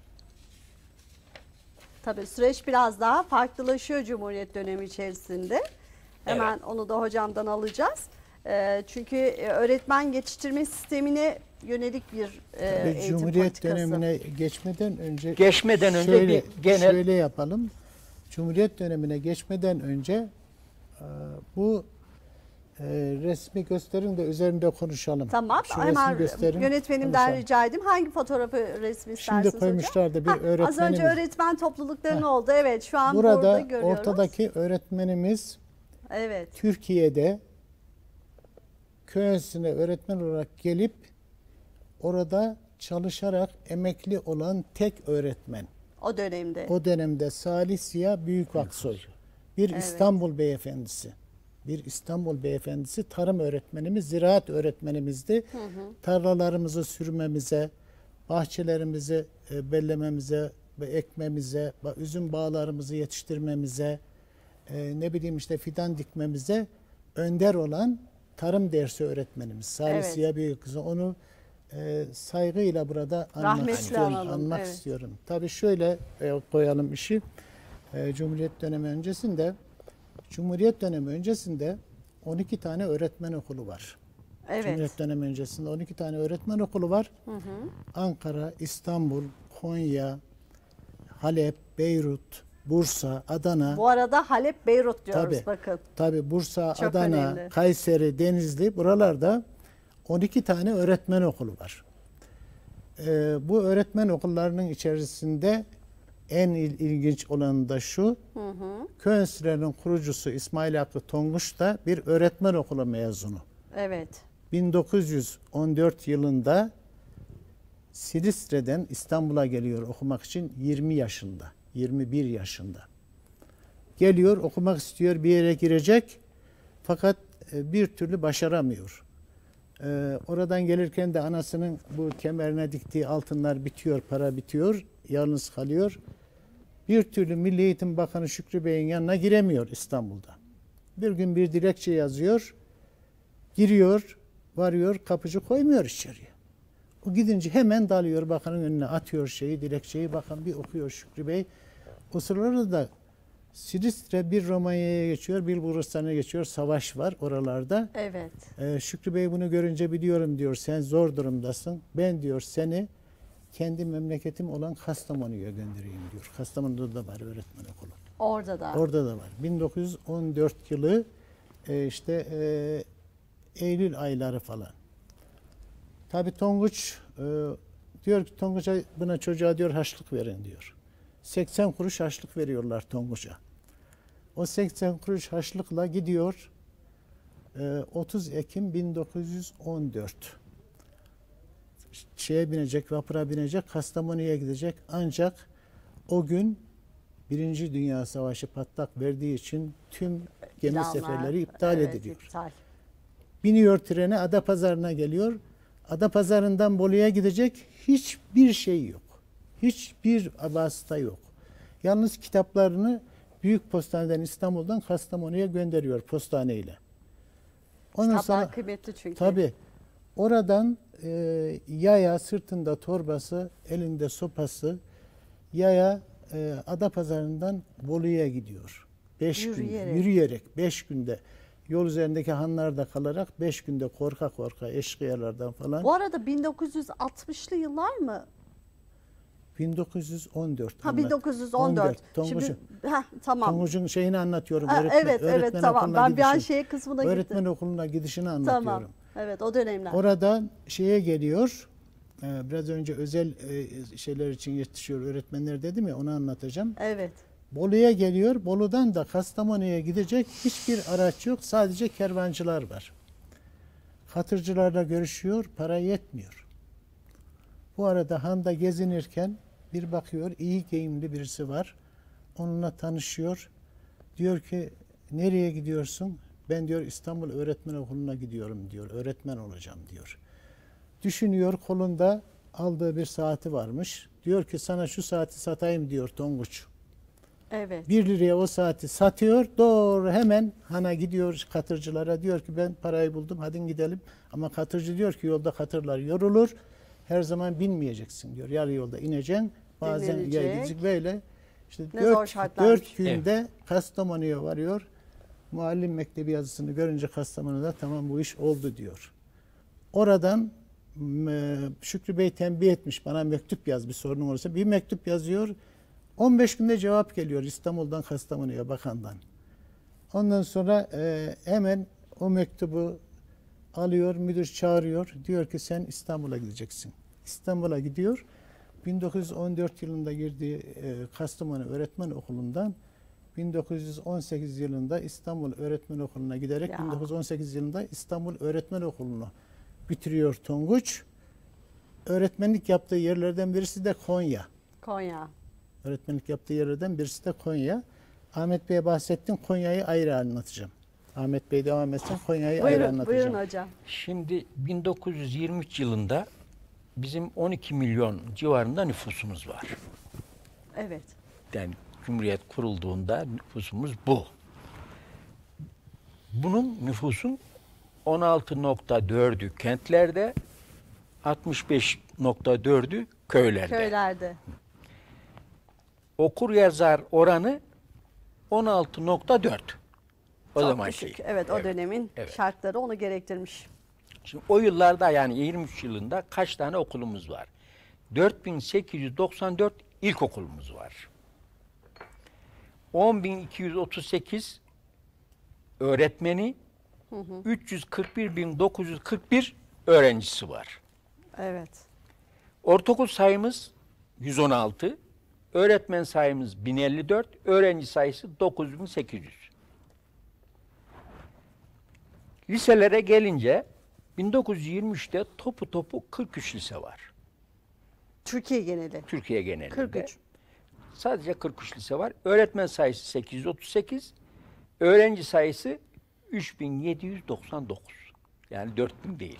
Tabii süreç biraz daha farklılaşıyor Cumhuriyet dönemi içerisinde. Hemen onu da hocamdan alacağız. Ee, çünkü öğretmen yetiştirme sistemine yönelik bir e, Ve eğitim Cumhuriyet politikası. dönemine geçmeden önce Geçmeden önce şöyle, bir genel- şöyle yapalım. Cumhuriyet dönemine geçmeden önce e, bu e, resmi gösterin de üzerinde konuşalım. Tamam. Şu Hemen resmi gösterin, yönetmenimden konuşalım. rica edeyim. Hangi fotoğrafı resmi istersiniz Şimdi koymuşlardı bir hocam? Ha, Az öğretmenimiz. önce öğretmen topluluklarının oldu. Evet, şu an Burada burada görüyoruz. ortadaki öğretmenimiz Evet. Türkiye'de köy enstitüsüne öğretmen olarak gelip orada çalışarak emekli olan tek öğretmen. O dönemde. O dönemde Salih Ziya Büyükaksoy. Bir Evet. İstanbul beyefendisi. Bir İstanbul beyefendisi tarım öğretmenimiz, ziraat öğretmenimizdi. Hı hı. Tarlalarımızı sürmemize, bahçelerimizi e, bellememize ve ekmemize, üzüm bağlarımızı yetiştirmemize, e, ne bileyim işte fidan dikmemize önder olan tarım dersi öğretmenimiz Salih Evet. Ziya Büyükkızı. Onu e, saygıyla burada anmak Rahmetli istiyorum. analım, Anmak evet. istiyorum. Tabii şöyle e, koyalım işi. E, Cumhuriyet dönemi öncesinde Cumhuriyet dönemi öncesinde on iki tane öğretmen okulu var. Evet. Cumhuriyet dönemi öncesinde on iki tane öğretmen okulu var. Hı hı. Ankara, İstanbul, Konya, Halep, Beyrut, Bursa, Adana. Bu arada Halep, Beyrut diyoruz Tabii. bakın. Tabii Bursa, Çok Adana, önemli. Kayseri, Denizli buralarda on iki tane öğretmen okulu var. Ee, bu öğretmen okullarının içerisinde en il- ilginç olanı da şu. Hı hı. Köy enstitülerinin kurucusu İsmail Hakkı Tonguç da bir öğretmen okulu mezunu. Evet. bin dokuz yüz on dört yılında Silistre'den İstanbul'a geliyor okumak için yirmi yaşında, yirmi bir yaşında. Geliyor, okumak istiyor, bir yere girecek fakat e, bir türlü başaramıyor. E, oradan gelirken de anasının bu kemerine diktiği altınlar bitiyor, para bitiyor, yalnız kalıyor. Bir türlü Milli Eğitim Bakanı Şükrü Bey'in yanına giremiyor İstanbul'da. Bir gün bir dilekçe yazıyor, giriyor, varıyor, kapıcı koymuyor içeriye. O gidince hemen dalıyor bakanın önüne, atıyor şeyi, dilekçeyi, bakan bir okuyor Şükrü Bey. O sırada da Silistre bir Romanya'ya geçiyor, bir Bulgaristan'a geçiyor, savaş var oralarda. Evet. Ee, Şükrü Bey bunu görünce biliyorum diyor, sen zor durumdasın. Ben diyor seni kendi memleketim olan Kastamonu'ya göndereyim diyor. Kastamonu'da da var öğretmen okulu. Orada da. Orada da var. bin dokuz yüz on dört yılı e, işte e, Eylül ayları falan. Tabii Tonguç e, diyor ki Tonguç'a buna çocuğa diyor harçlık verin diyor. seksen kuruş harçlık veriyorlar Tonguç'a. O seksen kuruş harçlıkla gidiyor e, otuz Ekim bin dokuz yüz on dört şeye binecek, vapura binecek, Kastamonu'ya gidecek. Ancak o gün Birinci Dünya Savaşı patlak verdiği için tüm gemi Planlar, seferleri iptal evet, ediliyor. iptal. Biniyor trene, Adapazarı'na geliyor. Adapazarı'ndan Bolu'ya gidecek hiçbir şey yok. Hiçbir vasıta yok. Yalnız kitaplarını Büyük Postaneden İstanbul'dan Kastamonu'ya gönderiyor postaneyle. Ondan Kitaplar sonra kıymetli çünkü. tabii oradan e, yaya, sırtında torbası, elinde sopası, yaya e, Adapazarı'ndan Bolu'ya gidiyor. Beş gün Yürüyerek. yürüyerek beş günde yol üzerindeki hanlarda kalarak beş günde korka korka eşkıyalardan falan. Bu arada bin dokuz yüz altmışlı yıllar mı? bin dokuz yüz on dört. Ha anlat. bin dokuz yüz on dört. Tonguç'un, Şimdi heh, tamam. Tonguç'un şeyini anlatıyorum. Ha, öğretmen, evet öğretmen evet tamam. okuluna Ben bir an gidişini. şey kısmına Öğretmen gittim. okuluna gidişini anlatıyorum. Tamam. Evet o dönemler. Orada şeye geliyor. e, Biraz önce özel e, şeyler için yetişiyor öğretmenler dedim ya, onu anlatacağım. Evet. Bolu'ya geliyor. Bolu'dan da Kastamonu'ya gidecek hiçbir araç yok. Sadece kervancılar var. Katırcılarla görüşüyor. Para yetmiyor. Bu arada handa gezinirken bir bakıyor, iyi giyimli birisi var. Onunla tanışıyor. Diyor ki nereye gidiyorsun? Ben diyor İstanbul Öğretmen Okulu'na gidiyorum diyor. Öğretmen olacağım diyor. Düşünüyor, kolunda aldığı bir saati varmış. Diyor ki sana şu saati satayım diyor Tonguç. Evet. Bir liraya o saati satıyor. Doğru hemen hana gidiyor katırcılara. Diyor ki ben parayı buldum, hadi gidelim. Ama katırcı diyor ki yolda katırlar yorulur. Her zaman binmeyeceksin diyor. Yarı yolda ineceksin. Bazen Dinlenecek. ya gidecek böyle. İşte Ne zor dört, şartlarmış. dört günde Kastamonu'ya varıyor. Muallim mektebi yazısını görünce Kastamonu'da tamam bu iş oldu diyor. Oradan m, Şükrü Bey tembih etmiş, bana mektup yaz bir sorunun olursa. Bir mektup yazıyor. on beş günde cevap geliyor İstanbul'dan Kastamonu'ya bakandan. Ondan sonra e, hemen o mektubu alıyor, müdür çağırıyor. Diyor ki sen İstanbul'a gideceksin. İstanbul'a gidiyor. bin dokuz yüz on dört yılında girdiği e, Kastamonu Öğretmen Okulu'ndan bin dokuz yüz on sekiz yılında İstanbul Öğretmen Okulu'na giderek Ya. bin dokuz yüz on sekiz yılında İstanbul Öğretmen Okulu'nu bitiriyor Tonguç. Öğretmenlik yaptığı yerlerden birisi de Konya. Konya. Öğretmenlik yaptığı yerlerden birisi de Konya. Ahmet Bey'e bahsettim. Konya'yı ayrı anlatacağım. Ahmet Bey devam etsin. Konya'yı ayrı Buyurun, anlatacağım. buyurun hocam. Şimdi bin dokuz yüz yirmi üç yılında bizim on iki milyon civarında nüfusumuz var. Evet. Yani Cumhuriyet kurulduğunda nüfusumuz bu. Bunun nüfusun on altı nokta dördü kentlerde, altmış beş nokta dördü köylerde. Köylerde. Okur yazar oranı on altı nokta dört. O Çok zaman düşük. şey. Evet, o dönemin evet. şartları onu gerektirmiş. Şimdi o yıllarda, yani yirmi üç yılında kaç tane okulumuz var? dört bin sekiz yüz doksan dört ilkokulumuz var. on bin iki yüz otuz sekiz öğretmeni, hı hı. üç yüz kırk bir bin dokuz yüz kırk bir öğrencisi var. Evet. Ortaokul sayımız yüz on altı, öğretmen sayımız bin elli dört, öğrenci sayısı dokuz bin sekiz yüz. Liselere gelince bin dokuz yüz yirmi üçte topu topu kırk üç lise var. Türkiye geneli. Türkiye genelinde. kırk üç. Sadece kırk üç lise var. Öğretmen sayısı sekiz yüz otuz sekiz, öğrenci sayısı üç bin yedi yüz doksan dokuz. Yani dört bin değil.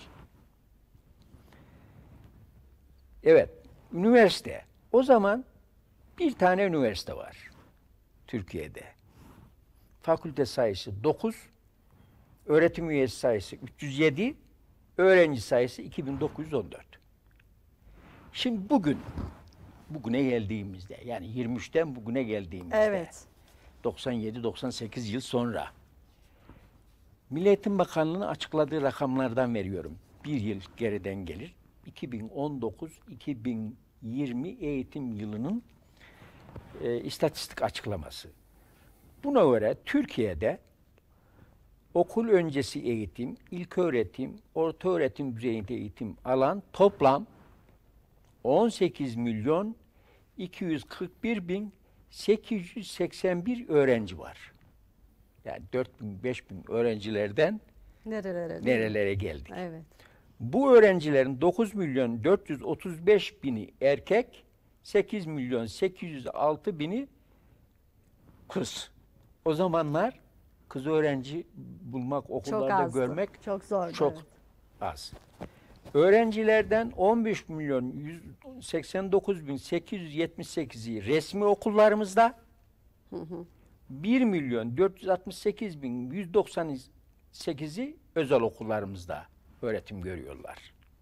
Evet, üniversite. O zaman bir tane üniversite var Türkiye'de. Fakülte sayısı dokuz, öğretim üyesi sayısı üç yüz yedi, öğrenci sayısı iki bin dokuz yüz on dört. Şimdi bugün, bugüne geldiğimizde, yani yirmi üçten bugüne geldiğimizde, Evet. doksan yedi doksan sekiz yıl sonra, Milli Eğitim Bakanlığı'nın açıkladığı rakamlardan veriyorum. Bir yıl geriden gelir. iki bin on dokuz iki bin yirmi eğitim yılının e, istatistik açıklaması. Buna göre Türkiye'de okul öncesi eğitim, ilköğretim, ortaöğretim düzeyinde eğitim alan toplam on sekiz milyon iki yüz kırk bir bin sekiz yüz seksen bir öğrenci var. Yani dört bin beş bin öğrencilerden Nerelere? değil mi? nerelere geldik. Evet. Bu öğrencilerin dokuz milyon dört yüz otuz beş bini erkek, sekiz milyon sekiz yüz altı bini kız. O zamanlar kız öğrenci bulmak, Çok okullarda azdı. görmek Çok zordu. çok evet. az. Öğrencilerden on beş milyon yüz seksen dokuz bin sekiz yüz yetmiş sekizi resmi okullarımızda, Hı hı. bir milyon dört yüz altmış sekiz bin yüz doksan sekizi özel okullarımızda öğretim görüyorlar.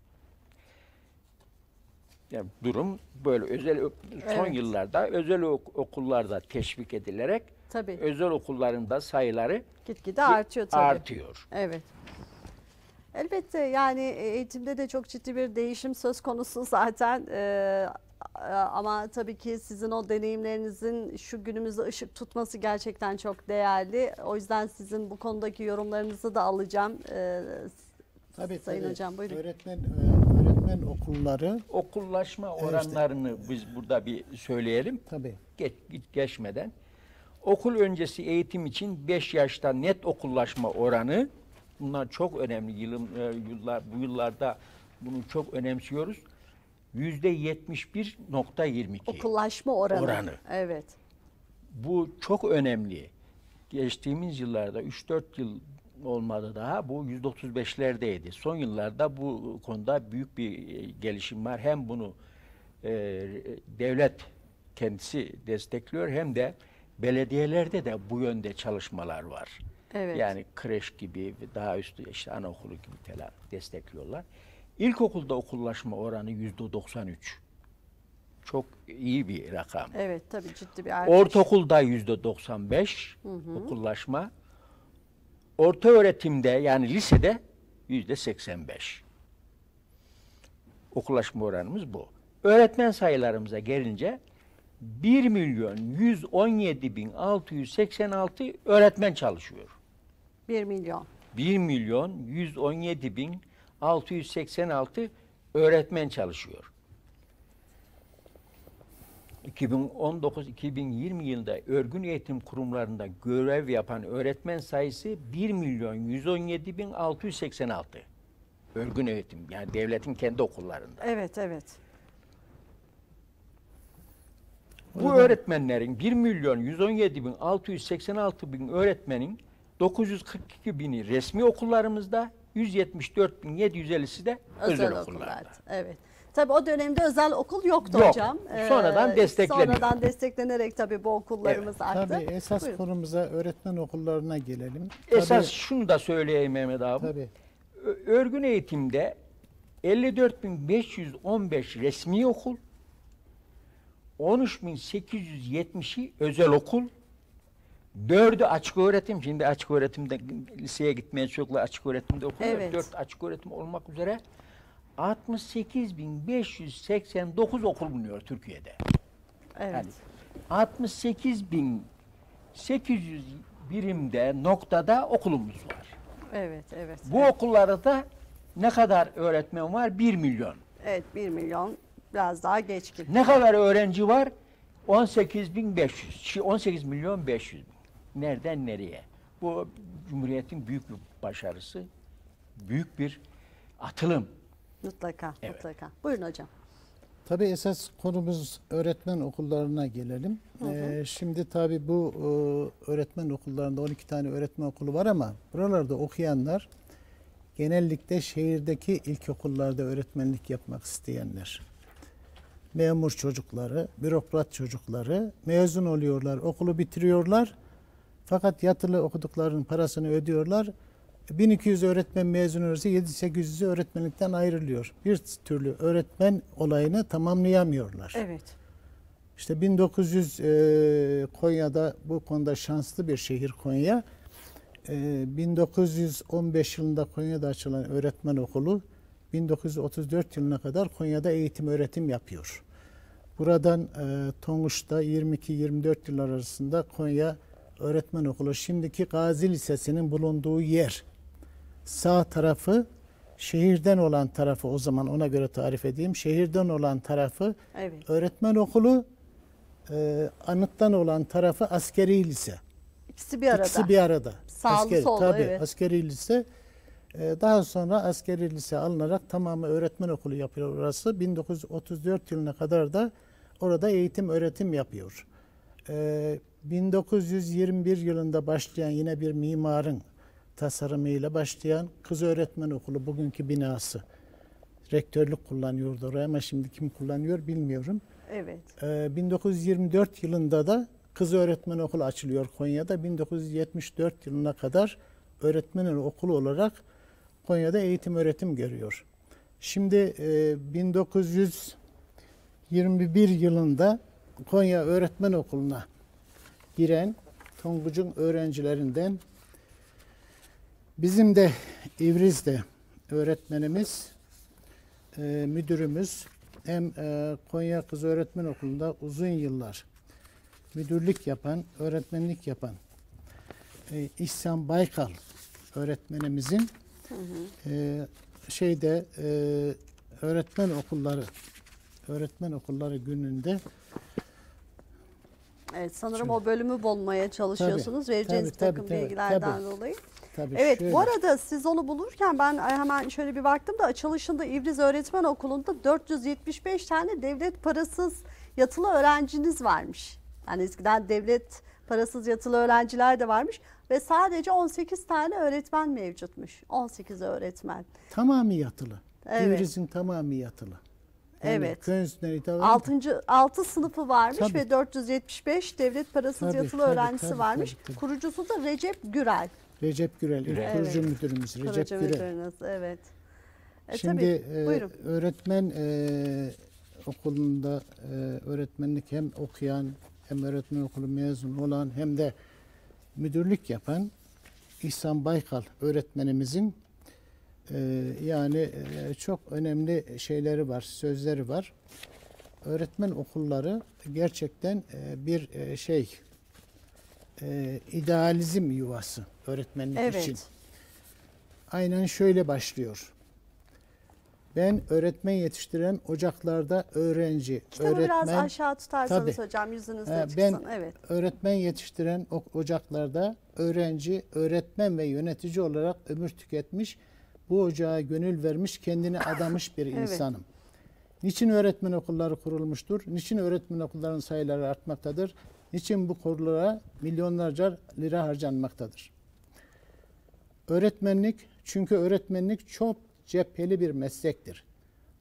Yani durum böyle. Özel son Evet. yıllarda özel ok- okullarda teşvik edilerek Tabii. özel okulların da sayıları Gitgide artıyor tabii. artıyor. Evet. Elbette yani eğitimde de çok ciddi bir değişim söz konusu zaten. Ee, ama tabii ki sizin o deneyimlerinizin şu günümüzde ışık tutması gerçekten çok değerli. O yüzden sizin bu konudaki yorumlarınızı da alacağım. Ee, Tabii, Sayın tabii. hocam buyurun. Öğretmen, e, öğretmen okulları Okullaşma Evet. oranlarını biz burada bir söyleyelim. tabii. Geç, git geçmeden. Okul öncesi eğitim için beş yaşta net okullaşma oranı, bunlar çok önemli. Yılın, e, yıllar, bu yıllarda bunu çok önemsiyoruz. yüzde yetmiş bir nokta yirmi iki. Okullaşma oranı. Oranı. Evet. Bu çok önemli. Geçtiğimiz yıllarda üç dört yıl olmadı daha, bu yüzde otuz beşlerdeydi. Son yıllarda bu konuda büyük bir e, gelişim var. Hem bunu e, devlet kendisi destekliyor, hem de belediyelerde de bu yönde çalışmalar var. Evet. Yani kreş gibi ve daha üstü işte anaokulu gibi falan destekliyorlar. İlkokulda okullaşma oranı yüzde doksan üç. Çok iyi bir rakam. Evet tabii ciddi bir artış. Ortaokulda yüzde doksan beş okullaşma. Orta öğretimde yani lisede yüzde seksen beş. Okullaşma oranımız bu. Öğretmen sayılarımıza gelince bir milyon yüz on yedi bin altı yüz seksen altı öğretmen çalışıyor. bir milyon. bir milyon yüz on yedi bin altı yüz seksen altı öğretmen çalışıyor. iki bin on dokuz iki bin yirmi yılında örgün eğitim kurumlarında görev yapan öğretmen sayısı bir milyon yüz on yedi bin altı yüz seksen altı. Örgün eğitim, yani devletin kendi okullarında. Evet evet. Bu öğretmenlerin bir milyon yüz on yedi bin altı yüz seksen altı bin öğretmenin dokuz yüz kırk iki bini resmi okullarımızda, yüz yetmiş dört bin yedi yüz ellisi de özel, Özel okullarda. okullarda. Evet. Tabii o dönemde özel okul yoktu Yok. hocam. Sonradan Ee, destekleniyor. Sonradan desteklenerek tabii bu okullarımız arttı. Tabii esas Buyurun. konumuza öğretmen okullarına gelelim. Esas Tabii, şunu da söyleyeyim Mehmet abi. tabii. Ö- Örgün eğitimde elli dört bin beş yüz on beş resmi okul, on üç bin sekiz yüz yetmişi özel okul, dördü açık öğretim. Şimdi açık öğretimde liseye gitmeyen çocuklar açık öğretimde okuyor. Evet. dört açık öğretim olmak üzere altmış sekiz bin beş yüz seksen dokuz okul bulunuyor Türkiye'de. Evet. Yani altmış sekiz bin sekiz yüz birimde noktada okulumuz var. Evet, evet. Bu evet. okullarda ne kadar öğretmen var? bir milyon. Evet, bir milyon biraz daha geçkin. Ne kadar öğrenci var? on sekiz bin beş yüz. Şi- on sekiz milyon beş yüz bin. Nereden nereye? Bu Cumhuriyet'in büyük bir başarısı. Büyük bir atılım. Mutlaka, Evet. mutlaka. Buyurun hocam. Tabii esas konumuz öğretmen okullarına gelelim. Ee, şimdi tabii bu e, öğretmen okullarında on iki tane öğretmen okulu var ama buralarda okuyanlar genellikle şehirdeki ilkokullarda öğretmenlik yapmak isteyenler. Memur çocukları, bürokrat çocukları mezun oluyorlar, okulu bitiriyorlar. Fakat yatılı okuduklarının parasını ödüyorlar. bin iki yüz öğretmen mezun olursa yedi sekiz yüzü öğretmenlikten ayrılıyor. Bir türlü öğretmen olayını tamamlayamıyorlar. Evet. İşte bin dokuz yüz e, Konya'da bu konuda şanslı bir şehir Konya. E, bin dokuz yüz on beş yılında Konya'da açılan öğretmen okulu bin dokuz yüz otuz dört yılına kadar Konya'da eğitim öğretim yapıyor. Buradan e, Tonguç'ta yirmi iki yirmi dört yıllar arasında Konya Öğretmen Okulu, şimdiki Gazi Lisesi'nin bulunduğu yer. Sağ tarafı şehirden olan tarafı, o zaman ona göre tarif edeyim. Şehirden olan tarafı Evet. öğretmen okulu, e, anıttan olan tarafı askeri lise. İkisi bir arada. İkisi bir arada. Sağlı askeri, sollu, tabii, evet. askeri lise. E, daha sonra askeri lise alınarak tamamı öğretmen okulu yapıyor orası. bin dokuz yüz otuz dört yılına kadar da orada eğitim öğretim yapıyor. E, bin dokuz yüz yirmi bir yılında başlayan, yine bir mimarın tasarımıyla başlayan Kız Öğretmen Okulu, bugünkü binası. Rektörlük kullanıyordu oraya ama şimdi kim kullanıyor bilmiyorum. Evet. Ee, bin dokuz yüz yirmi dört yılında da Kız Öğretmen Okulu açılıyor Konya'da. bin dokuz yüz yetmiş dört yılına kadar öğretmen okulu olarak Konya'da eğitim öğretim görüyor. Şimdi e, bin dokuz yüz yirmi bir yılında Konya Öğretmen Okulu'na giren Tonguç'un öğrencilerinden bizim de İvriz'de öğretmenimiz, e, müdürümüz, hem e, Konya Kız Öğretmen Okulu'nda uzun yıllar müdürlük yapan, öğretmenlik yapan e, İhsan Baykal öğretmenimizin Hı hı. e, şeyde e, öğretmen okulları öğretmen okulları gününde Evet, sanırım Şöyle. o bölümü bulmaya çalışıyorsunuz. Tabii, Vereceğiniz tabii, takım tabii, bilgilerden tabii. dolayı. tabii Evet, şöyle, bu arada siz onu bulurken ben hemen şöyle bir baktım da açılışında İvriz Öğretmen Okulu'nda dört yüz yetmiş beş tane devlet parasız yatılı öğrenciniz varmış. Yani eskiden devlet parasız yatılı öğrenciler de varmış ve sadece on sekiz tane öğretmen mevcutmuş. on sekiz öğretmen. tamamı yatılı. Evet. İvriz'in tamamı yatılı. Yani Evet. köy enstitüleri itibaren- altıncı altı sınıfı varmış Tabii. ve dört yüz yetmiş beş devlet parasız Tabii, yatılı tabii, öğrencisi tabii, varmış. tabii, tabii. Kurucusu da Recep Gürel. Recep Gürel, ilk Gürel. kurucu Evet. müdürümüz Recep Kurucu Gürel. müdürünüz, evet. E, Şimdi tabii, e, buyurun. öğretmen e, okulunda e, öğretmenlik hem okuyan, hem öğretmen okulu mezun olan, hem de müdürlük yapan İhsan Baykal öğretmenimizin e, yani e, çok önemli şeyleri var, sözleri var. Öğretmen okulları gerçekten e, bir e, şey e, idealizm yuvası öğretmenlik Evet. için. Aynen şöyle başlıyor. Ben öğretmen yetiştiren ocaklarda öğrenci, Kitabı biraz öğretmen aşağı tutarsanız Tabii. hocam yüzünüzde He, çıksın. ben Evet. öğretmen yetiştiren o- ocaklarda öğrenci, öğretmen ve yönetici olarak ömür tüketmiş, bu ocağa gönül vermiş, kendini adamış bir Evet. insanım. Niçin öğretmen okulları kurulmuştur? Niçin öğretmen okullarının sayıları artmaktadır? Niçin bu konulara milyonlarca lira harcanmaktadır? Öğretmenlik, çünkü öğretmenlik çok cepheli bir meslektir.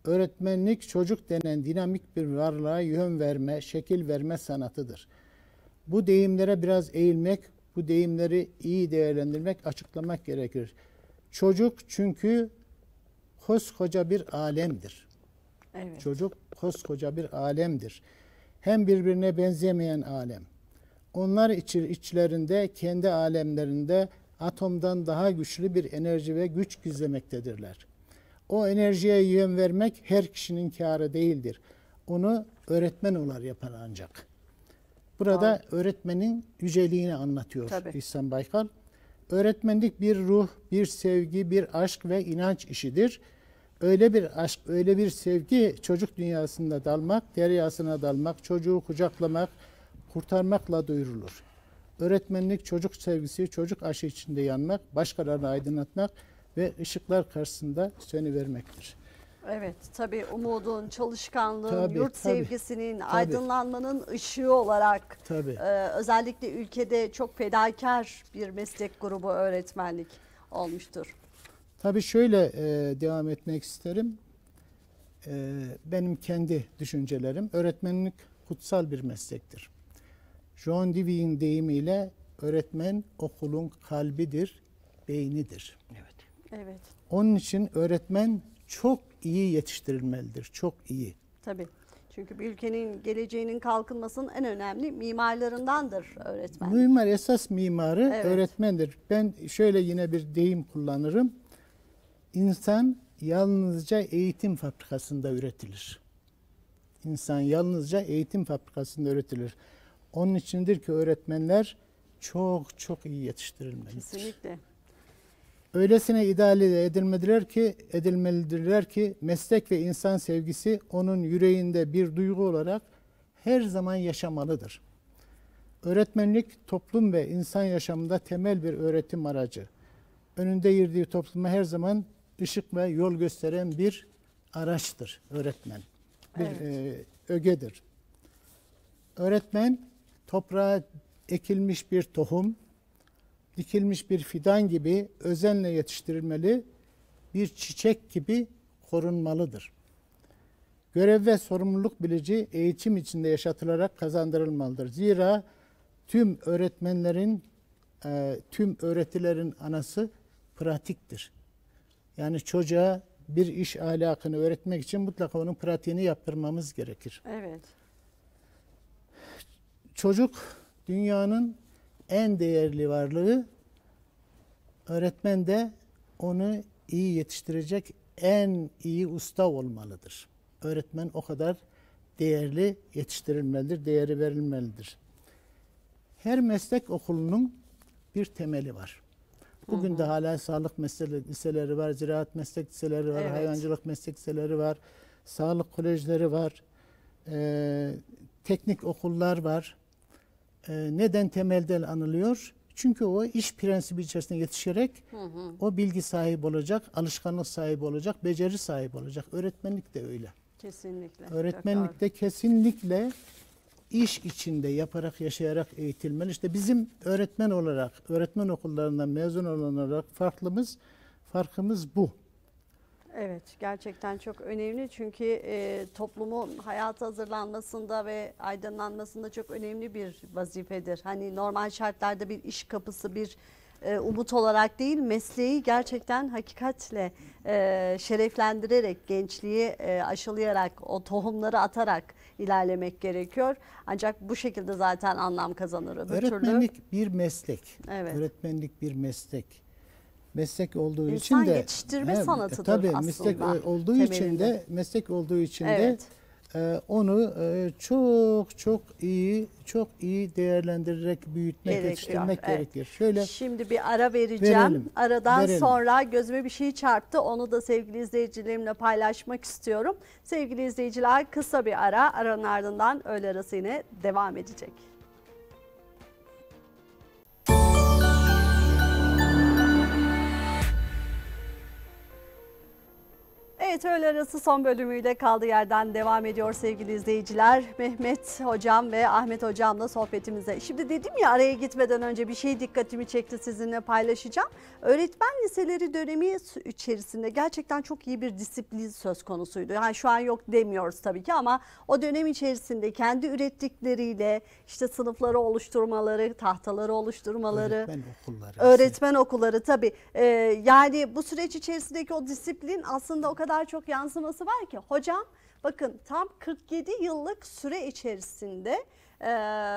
öğretmenlik çocuk denen dinamik bir varlığa yön verme, şekil verme sanatıdır. Bu deyimlere biraz eğilmek, bu deyimleri iyi değerlendirmek, açıklamak gerekir. Çocuk çünkü koskoca bir alemdir. Evet. Çocuk koskoca bir alemdir. Hem birbirine benzemeyen alem. Onlar içi, içlerinde, kendi alemlerinde atomdan daha güçlü bir enerji ve güç gizlemektedirler. O enerjiye yön vermek her kişinin kârı değildir. Onu öğretmen olarak yapar ancak. Burada Doğru. öğretmenin yüceliğini anlatıyor Tabii. İhsan Baykal. Öğretmenlik bir ruh, bir sevgi, bir aşk ve inanç işidir. Öyle bir aşk, öyle bir sevgi çocuk dünyasında dalmak, deryasına dalmak, çocuğu kucaklamak, kurtarmakla duyurulur. Öğretmenlik çocuk sevgisi, çocuk aşkı içinde yanmak, başkalarını aydınlatmak ve ışıklar karşısında sönüvermektir. Evet, tabii umudun, çalışkanlığın, Tabii, yurt tabii, sevgisinin, tabii. aydınlanmanın ışığı olarak Tabii. e, özellikle ülkede çok fedakar bir meslek grubu öğretmenlik olmuştur. Tabii şöyle e, devam etmek isterim. E, benim kendi düşüncelerim, öğretmenlik kutsal bir meslektir. John Dewey'in deyimiyle öğretmen okulun kalbidir, beynidir. Evet. Evet, Onun için öğretmen çok iyi yetiştirilmelidir, çok iyi. tabii. Çünkü bir ülkenin geleceğinin kalkınmasının en önemli mimarlarındandır öğretmenlik. Mimar esas mimarı Evet. öğretmendir. Ben şöyle yine bir deyim kullanırım. İnsan yalnızca eğitim fabrikasında üretilir. İnsan yalnızca eğitim fabrikasında üretilir. Onun içindir ki öğretmenler çok çok iyi yetiştirilmelidir. Kesinlikle. Öylesine idealize edilmediler ki, edilmelidirler ki meslek ve insan sevgisi onun yüreğinde bir duygu olarak her zaman yaşamalıdır. Öğretmenlik toplum ve insan yaşamında temel bir öğretim aracı. Önünde girdiği topluma her zaman ışık ve yol gösteren bir araçtır öğretmen. Bir Evet. e, ögedir. Öğretmen toprağa ekilmiş bir tohum, dikilmiş bir fidan gibi özenle yetiştirilmeli, bir çiçek gibi korunmalıdır. Görev ve sorumluluk bilici eğitim içinde yaşatılarak kazandırılmalıdır. Zira tüm öğretmenlerin, e, tüm öğretilerin anası pratiktir. Yani çocuğa bir iş ahlakını öğretmek için mutlaka onun pratiğini yaptırmamız gerekir. Evet. Çocuk dünyanın en değerli varlığı, öğretmen de onu iyi yetiştirecek en iyi usta olmalıdır. Öğretmen o kadar değerli yetiştirilmelidir, değeri verilmelidir. Her meslek okulunun bir temeli var. Bugün hı hı. de hala sağlık meslek liseleri var, ziraat meslek liseleri var, Evet. hayvancılık meslek liseleri var, sağlık kolejleri var, e, teknik okullar var. E, neden temelden anılıyor? Çünkü o iş prensibi içerisinde yetişerek hı hı. o bilgi sahibi olacak, alışkanlık sahibi olacak, beceri sahibi olacak. Öğretmenlik de öyle. Kesinlikle. Öğretmenlik de kesinlikle iş içinde yaparak, yaşayarak eğitilmeli. İşte bizim öğretmen olarak, öğretmen okullarından mezun olan olarak farklımız, farkımız bu. Evet, gerçekten çok önemli çünkü e, toplumun hayata hazırlanmasında ve aydınlanmasında çok önemli bir vazifedir. Hani normal şartlarda bir iş kapısı, bir e, umut olarak değil, mesleği gerçekten hakikatle e, şereflendirerek, gençliği e, aşılayarak, o tohumları atarak ilerlemek gerekiyor. Ancak bu şekilde zaten anlam kazanır. Öbür Öğretmenlik türlü, bir meslek. Evet. Öğretmenlik bir meslek. Meslek olduğu İnsan için de yetiştirme he, sanatıdır tabii, aslında. meslek olduğu temelinde. için de meslek olduğu için Evet. de e, onu e, çok çok iyi çok iyi değerlendirerek büyütmek, Gerekiyor, yetiştirmek evet. gerekir. Şöyle Şimdi bir ara vereceğim. Verelim, Aradan verelim. sonra gözüme bir şey çarptı. Onu da sevgili izleyicilerimle paylaşmak istiyorum. Sevgili izleyiciler, kısa bir ara. Aranın ardından öğle arası yine devam edecek. Evet Evet, öğle arası son bölümüyle kaldığı yerden devam ediyor sevgili izleyiciler. Mehmet Hocam ve Ahmet Hocam'la sohbetimize. Şimdi dedim ya, araya gitmeden önce bir şey dikkatimi çekti, sizinle paylaşacağım. Öğretmen liseleri dönemi içerisinde gerçekten çok iyi bir disiplin söz konusuydu. Yani şu an yok demiyoruz tabii ki, ama o dönem içerisinde kendi ürettikleriyle işte sınıfları oluşturmaları, tahtaları oluşturmaları, Öğretmen okulları. öğretmen okulları tabii. Ee, yani bu süreç içerisindeki o disiplin aslında o kadar çok yansıması var ki. Hocam bakın, tam kırk yedi yıllık süre içerisinde e,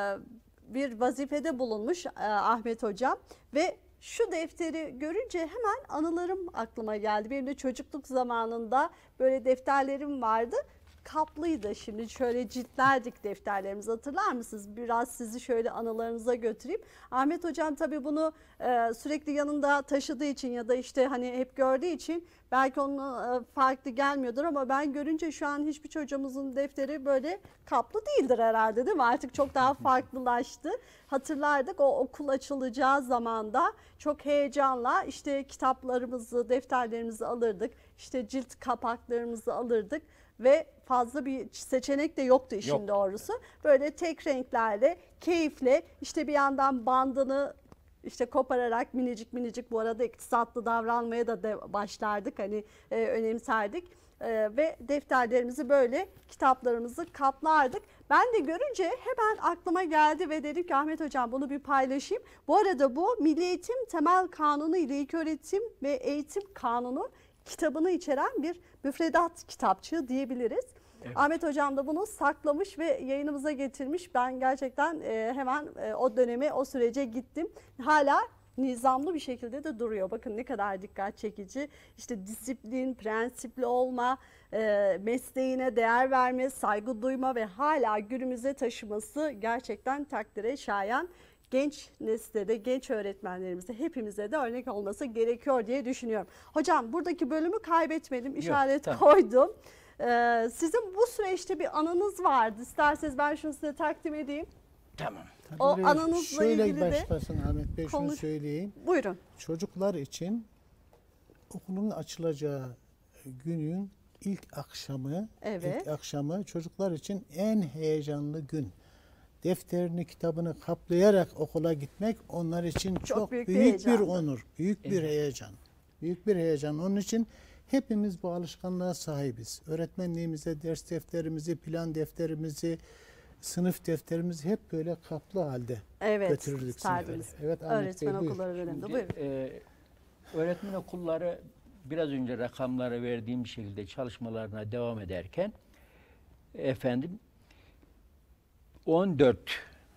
bir vazifede bulunmuş e, Ahmet Hocam ve şu defteri görünce hemen anılarım aklıma geldi. Benim de çocukluk zamanında böyle defterlerim vardı. Kaplıydı. Şimdi şöyle ciltlerdik defterlerimizi, hatırlar mısınız? Biraz sizi şöyle anılarınıza götüreyim. Ahmet Hocam tabii bunu e, sürekli yanında taşıdığı için ya da işte hani hep gördüğü için belki onun e, farklı gelmiyordur, ama ben görünce şu an hiçbir çocuğumuzun defteri böyle kaplı değildir herhalde, değil mi? Artık çok daha farklılaştı. Hatırlardık, o okul açılacağı zamanda çok heyecanla işte kitaplarımızı, defterlerimizi alırdık. İşte cilt kapaklarımızı alırdık. Ve fazla bir seçenek de yoktu işin Yok. doğrusu. Böyle tek renklerle, keyifle, işte bir yandan bandını işte kopararak minicik minicik, bu arada iktisatlı davranmaya da de başlardık. Hani e, önemserdik. E, ve defterlerimizi böyle, kitaplarımızı kaplardık. Ben de görünce hemen aklıma geldi ve dedim ki Ahmet Hocam bunu bir paylaşayım. Bu arada bu Milli Eğitim Temel Kanunu ile İlköğretim ve Eğitim Kanunu kitabını içeren bir müfredat kitapçığı diyebiliriz. Evet. Ahmet Hocam da bunu saklamış ve yayınımıza getirmiş. Ben gerçekten e, hemen e, o döneme, o sürece gittim. Hala nizamlı bir şekilde de duruyor. Bakın ne kadar dikkat çekici. İşte disiplin, prensipli olma, e, mesleğine değer verme, saygı duyma ve hala günümüze taşıması gerçekten takdire şayan. Genç nesle de, genç öğretmenlerimize, hepimize de örnek olması gerekiyor diye düşünüyorum. Hocam buradaki bölümü kaybetmedim, işaret Yok, koydum. Ee, sizin bu süreçte bir anınız vardı. İsterseniz ben şunu size takdim edeyim. Tamam. O anınızla şöyle ilgili de başlasın Ahmet Bey, konuş- şunu söyleyeyim. Buyurun. Çocuklar için okulun açılacağı günün ilk akşamı, Evet. ilk akşamı çocuklar için en heyecanlı gün. Defterini, kitabını kaplayarak okula gitmek onlar için çok, Çok büyük büyük, bir bir, heyecandı. onur, büyük bir Evet. heyecan. Büyük bir heyecan. Onun için hepimiz bu alışkanlığa sahibiz. Öğretmenliğimize, ders defterimizi, plan defterimizi, sınıf defterimizi hep böyle kaplı halde Evet, götürürdük isterdiniz. sınıflara. Evet, Ahmet Öğretmen Bey, buyur. okulları döneminde. Şimdi, Buyurun. e, öğretmen okulları biraz önce rakamları verdiğim bir şekilde çalışmalarına devam ederken efendim on dört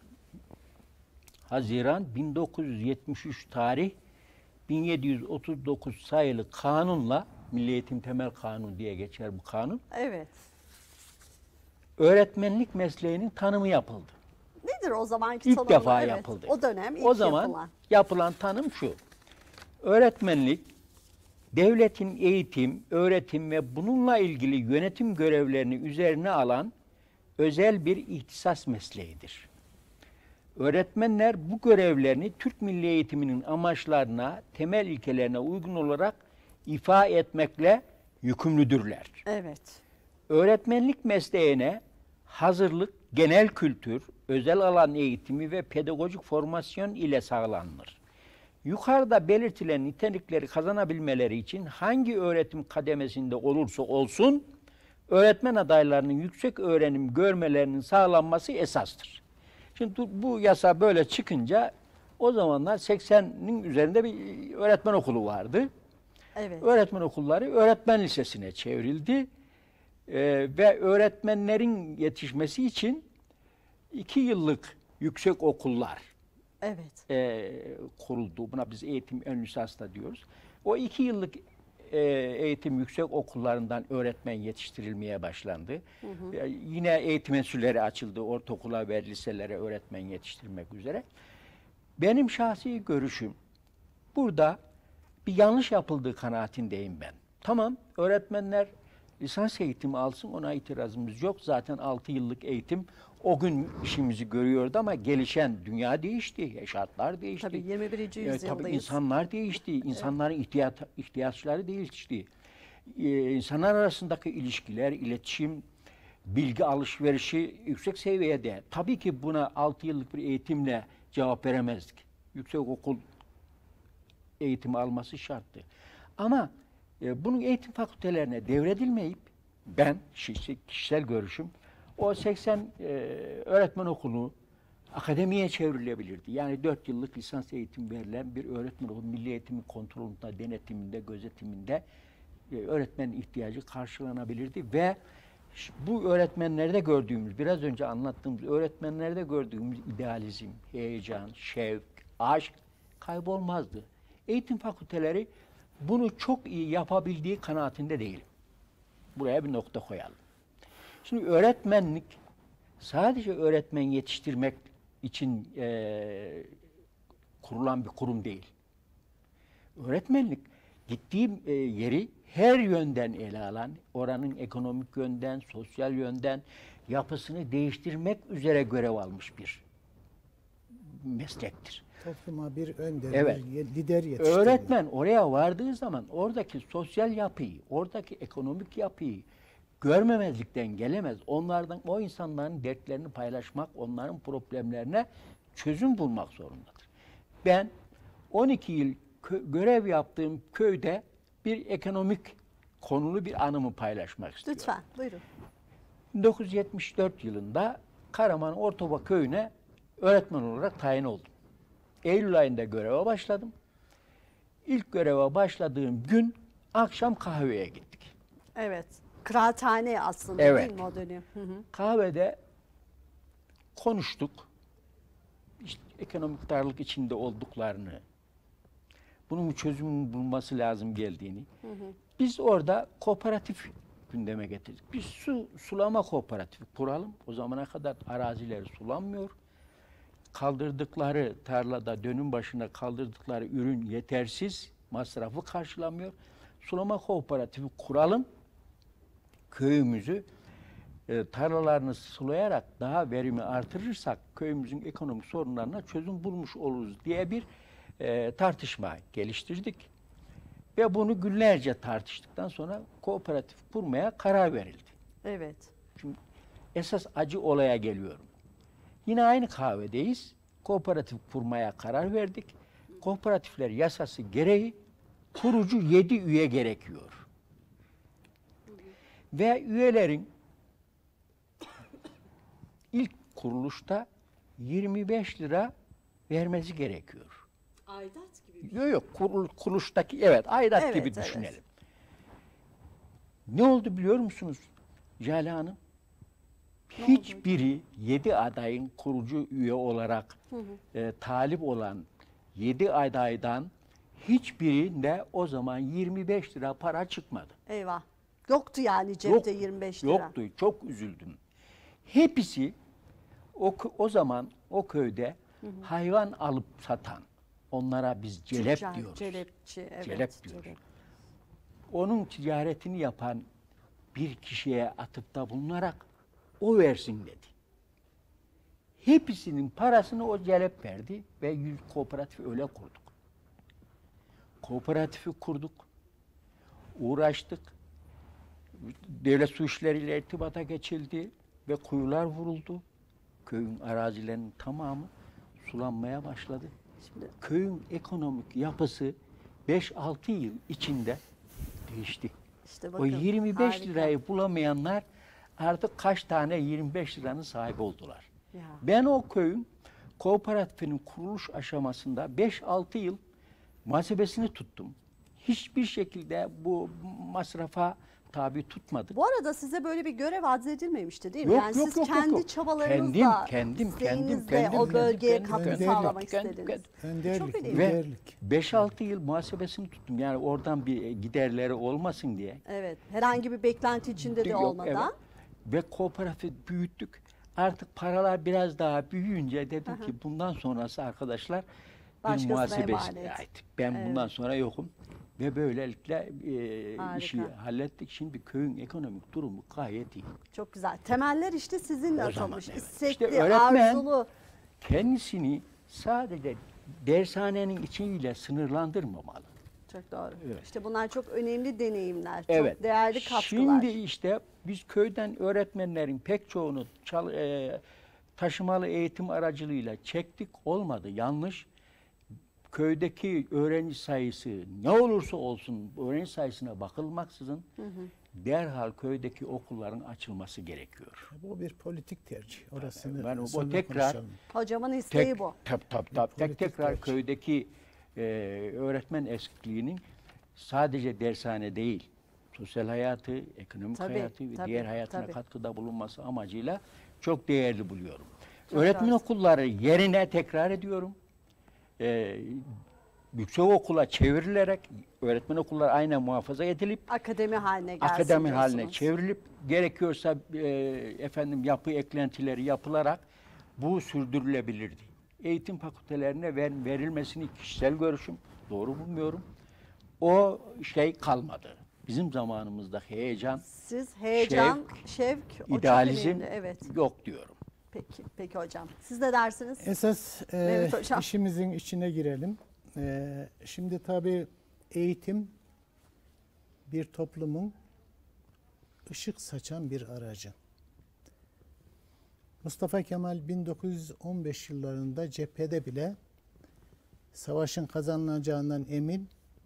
Haziran bin dokuz yüz yetmiş üç tarih bin yedi yüz otuz dokuz sayılı kanunla, Milli Eğitim Temel Kanunu diye geçer bu kanun, Evet. öğretmenlik mesleğinin tanımı yapıldı. Nedir o zamanki İlk tanımı? defa Evet, yapıldı. o dönem ilk O zaman yapılan. yapılan tanım şu: öğretmenlik, devletin eğitim, öğretim ve bununla ilgili yönetim görevlerini üzerine alan özel bir ihtisas mesleğidir. Öğretmenler bu görevlerini Türk milli eğitiminin amaçlarına, temel ilkelerine uygun olarak ifa etmekle yükümlüdürler. Evet. Öğretmenlik mesleğine hazırlık, genel kültür, özel alan eğitimi ve pedagojik formasyon ile sağlanır. Yukarıda belirtilen nitelikleri kazanabilmeleri için hangi öğretim kademesinde olursa olsun öğretmen adaylarının yüksek öğrenim görmelerinin sağlanması esastır. Şimdi bu yasa böyle çıkınca o zamanlar seksenin üzerinde bir öğretmen okulu vardı. Evet. Öğretmen okulları öğretmen lisesine çevrildi. Ee, ve öğretmenlerin yetişmesi için iki yıllık yüksek okullar Evet. e, kuruldu. Buna biz eğitim ön lisans da diyoruz. O iki yıllık e, eğitim yüksek okullarından öğretmen yetiştirilmeye başlandı. Hı hı. E, yine eğitim enstitüleri açıldı ortaokula ve liselere öğretmen yetiştirmek üzere. Benim şahsi görüşüm, burada bir yanlış yapıldığı kanaatindeyim ben. Tamam, öğretmenler lisans eğitimi alsın, ona itirazımız yok. Zaten altı yıllık eğitim o gün işimizi görüyordu ama gelişen dünya değişti, şartlar değişti. Tabii yirmi birinci E, yüzyıldayız. tabii insanlar değişti, insanların ihtiyaç, ihtiyaçları değişti. e, insanlar arasındaki ilişkiler, iletişim, bilgi alışverişi yüksek seviyede. Tabii ki buna altı yıllık bir eğitimle cevap veremezdik. Yüksek okul eğitimi alması şarttı. Ama e, bunun eğitim fakültelerine devredilmeyip ben kişisel, kişisel görüşüm o seksen e, öğretmen okulu akademiye çevrilebilirdi. Yani dört yıllık lisans eğitim verilen bir öğretmen okulu milli eğitimin kontrolünde, denetiminde, gözetiminde e, öğretmen ihtiyacı karşılanabilirdi ve bu öğretmenlerde gördüğümüz, biraz önce anlattığımız öğretmenlerde gördüğümüz idealizm, heyecan, şevk, aşk kaybolmazdı. Eğitim fakülteleri bunu çok iyi yapabildiği kanaatinde değilim. Buraya bir nokta koyalım. Şimdi öğretmenlik sadece öğretmen yetiştirmek için e, kurulan bir kurum değil. Öğretmenlik gittiği e, yeri her yönden ele alan, oranın ekonomik yönden, sosyal yönden yapısını değiştirmek üzere görev almış bir meslektir. Topluma bir önder, Evet. bir lider yetiştirmek. Öğretmen oraya vardığı zaman oradaki sosyal yapıyı, oradaki ekonomik yapıyı görmemezlikten gelemez. Onlardan, o insanların dertlerini paylaşmak, onların problemlerine çözüm bulmak zorundadır. Ben on iki yıl kö- görev yaptığım köyde bir ekonomik konulu bir anımı paylaşmak istiyorum. Lütfen, buyurun. bin dokuz yüz yetmiş dört yılında Karaman Ortoba köyüne öğretmen olarak tayin oldum. Eylül ayında göreve başladım. İlk göreve başladığım gün akşam kahveye gittik. Evet. Kıraathane aslında Evet. değil mi o dönüm? Hı hı. Kahvede konuştuk. İşte ekonomik darlık içinde olduklarını, bunun bir çözümünün bulunması lazım geldiğini. Hı hı. Biz orada kooperatif gündeme getirdik. Biz su sulama kooperatifi kuralım. O zamana kadar arazileri sulanmıyor. Kaldırdıkları tarlada dönüm başına kaldırdıkları ürün yetersiz, masrafı karşılamıyor. Sulama kooperatifi kuralım. Köyümüzü e, tarlalarını sulayarak daha verimi artırırsak köyümüzün ekonomik sorunlarına çözüm bulmuş oluruz diye bir e, tartışma geliştirdik. Ve bunu günlerce tartıştıktan sonra kooperatif kurmaya karar verildi. Evet. Şimdi esas acı olaya geliyorum. Yine aynı kahvedeyiz. Kooperatif kurmaya karar verdik. Kooperatifler yasası gereği kurucu yedi üye gerekiyor. Ve üyelerin ilk kuruluşta yirmi beş lira vermesi gerekiyor. Aidat gibi. Yok yok kurul, kuruluştaki evet aidat Evet, gibi evet. düşünelim. Ne oldu biliyor musunuz Jale Hanım? Hiçbiri yedi adayın kurucu üye olarak hı hı. E, talip olan yedi adaydan hiçbirinde o zaman yirmi beş lira para çıkmadı. Eyvah. Yoktu yani cepte Yok, yirmi beş lira. Yoktu. Çok üzüldüm. Hepsi o, o zaman o köyde hı hı. hayvan alıp satan, onlara biz celep Tüccar, diyoruz. Celepçi, evet. Celep diyoruz. Celep. Onun ticaretini yapan bir kişiye atıfta bulunarak o versin dedi. Hepsinin parasını o celep verdi ve yüz kooperatifi öyle kurduk. Kooperatifi kurduk, uğraştık. Devlet su işleriyle irtibata geçildi ve kuyular vuruldu. Köyün arazilerinin tamamı sulanmaya başladı. Şimdi köyün ekonomik yapısı beş altı yıl içinde değişti. İşte bakın, o yirmi beş harika. lirayı bulamayanlar artık kaç tane yirmi beş liranın sahibi oldular. Ya. Ben o köyün kooperatifinin kuruluş aşamasında beş altı yıl muhasebesini tuttum. Hiçbir şekilde bu masrafa tabi tutmadık. Bu arada size böyle bir görev addedilmemişti değil mi? Yok, yani yok, siz yok, kendi yok, yok. çabalarınızla, Kendim, kendim, kendim, isteğinizle kendim, o kendim, bölgeye kendim, katkı kendim, sağlamak kendim, istediniz. Önderlik, Çok önemli. Ve liderlik. beş altı yıl muhasebesini tuttum. Yani oradan bir giderleri olmasın diye. Evet. Herhangi bir beklenti içinde de Yok, olmadan. evet. Ve kooperatifi büyüttük. Artık paralar biraz daha büyüyünce dedim Aha. ki bundan sonrası arkadaşlar bir Başkasına muhasebesine emanet. ait. Ben Evet. bundan sonra yokum. Ve böylelikle e, Harika. işi hallettik. Şimdi köyün ekonomik durumu gayet iyi. Çok güzel. Temeller işte sizinle O zaman, atılmış. evet. İstekli, İşte öğretmen- arzulu. Kendisini sadece dershanenin içiyle sınırlandırmamalı. Çok doğru. Evet. İşte bunlar çok önemli deneyimler, Evet. çok değerli katkılar. Şimdi işte biz köyden öğretmenlerin pek çoğunu çal- e, taşımalı eğitim aracılığıyla çektik, olmadı, yanlış. Köydeki öğrenci sayısı ne olursa olsun öğrenci sayısına bakılmaksızın hı hı. derhal köydeki okulların açılması gerekiyor. Bu bir politik tercih. Orasını Ben o- o sonra tekrar- konuşalım. Hocamın isteği Tek, bu. tab, tab, tab, tek politik tekrar tercih. köydeki e, öğretmen eksikliğinin sadece dershane değil, sosyal hayatı, ekonomik Tabii, hayatı ve tabii, diğer hayatına tabii. katkıda bulunması amacıyla çok değerli buluyorum. Çok Öğretmen haklısın. okulları yerine tekrar ediyorum. E, yüksek okula çevrilerek öğretmen okulları aynen muhafaza edilip Akademi haline gelsin akademi haline diyorsunuz. çevrilip gerekiyorsa e, efendim yapı eklentileri yapılarak bu sürdürülebilirdi. Eğitim fakültelerine ver, verilmesini kişisel görüşüm, doğru bulmuyorum. O şey kalmadı. Bizim zamanımızda heyecan, Siz heyecan, şevk, o çok idealizm önemli. Evet. yok diyorum. Peki, peki hocam. Siz ne dersiniz? Esas e, Evet hocam. işimizin içine girelim. E, şimdi tabii eğitim bir toplumun ışık saçan bir aracı. Mustafa Kemal bin dokuz yüz on beş yıllarında cephede bile savaşın kazanılacağından emin,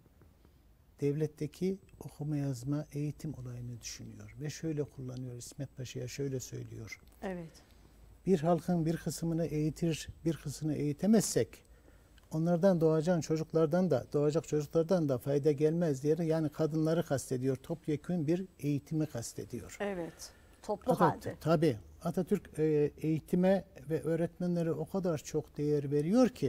devletteki okuma yazma eğitim olayını düşünüyor. Ve şöyle kullanıyor, İsmet Paşa'ya şöyle söylüyor. Evet. Bir halkın bir kısmını eğitir, bir kısmını eğitemezsek onlardan doğacak çocuklardan da doğacak çocuklardan da fayda gelmez diye, yani kadınları kastediyor. Topyekün bir eğitimi kastediyor. Evet. Toplu Atat- halde. Tabii. Atatürk e, eğitime ve öğretmenlere o kadar çok değer veriyor ki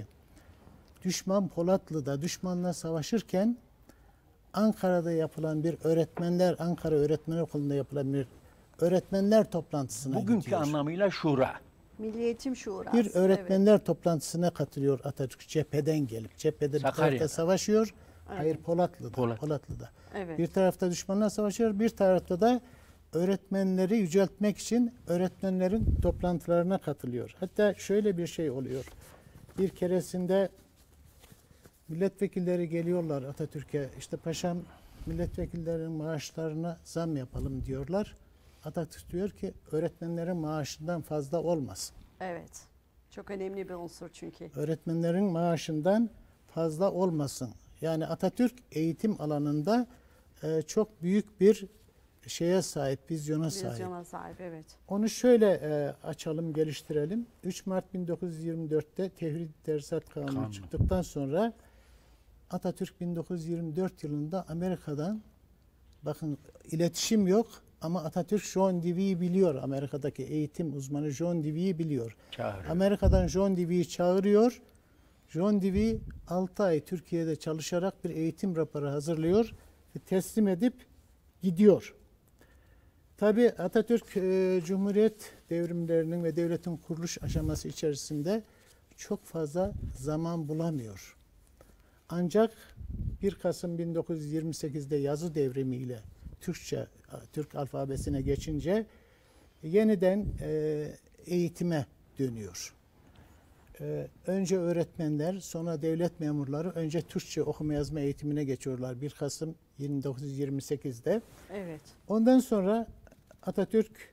düşman Polatlı'da düşmanla savaşırken Ankara'da yapılan bir öğretmenler Ankara Öğretmen Okulu'nda yapılan bir öğretmenler toplantısına Bugünkü gidiyor. anlamıyla şura. Milli Eğitim Şurası. Bir öğretmenler toplantısına katılıyor Atatürk cepheden gelip. Cephede bir Sakarya'da. tarafta savaşıyor. Evet. Hayır Polatlı'da. Polat. Polatlı'da. Evet. Bir tarafta düşmanla savaşıyor. Bir tarafta da öğretmenleri yüceltmek için öğretmenlerin toplantılarına katılıyor. Hatta şöyle bir şey oluyor. Bir keresinde milletvekilleri geliyorlar Atatürk'e. İşte paşam milletvekillerinin maaşlarına zam yapalım diyorlar. Atatürk diyor ki öğretmenlerin maaşından fazla olmasın. Evet. Çok önemli bir unsur çünkü. Öğretmenlerin maaşından fazla olmasın. Yani Atatürk eğitim alanında e, çok büyük bir şeye sahip, vizyona sahip. Vizyona sahip, evet. Onu şöyle e, açalım, geliştirelim. üç Mart bin dokuz yüz yirmi dörtte Tevhid Dersat Kanunu Kanun. çıktıktan sonra Atatürk bin dokuz yüz yirmi dört yılında Amerika'dan, bakın iletişim yok ama Atatürk John Dewey'i biliyor. Amerika'daki eğitim uzmanı John Dewey'i biliyor. Çağırıyor. Amerika'dan John Dewey'i çağırıyor. John Dewey altı ay Türkiye'de çalışarak bir eğitim raporu hazırlıyor ve teslim edip gidiyor. Tabii Atatürk e, Cumhuriyet devrimlerinin ve devletin kuruluş aşaması içerisinde çok fazla zaman bulamıyor. Ancak bir Kasım bin dokuz yüz yirmi sekizde yazı devrimiyle Türkçe, Türk alfabesine geçince yeniden e, eğitime dönüyor. E, önce öğretmenler, sonra devlet memurları önce Türkçe okuma yazma eğitimine geçiyorlar bir Kasım bin dokuz yüz yirmi sekizde. Evet. Ondan sonra Atatürk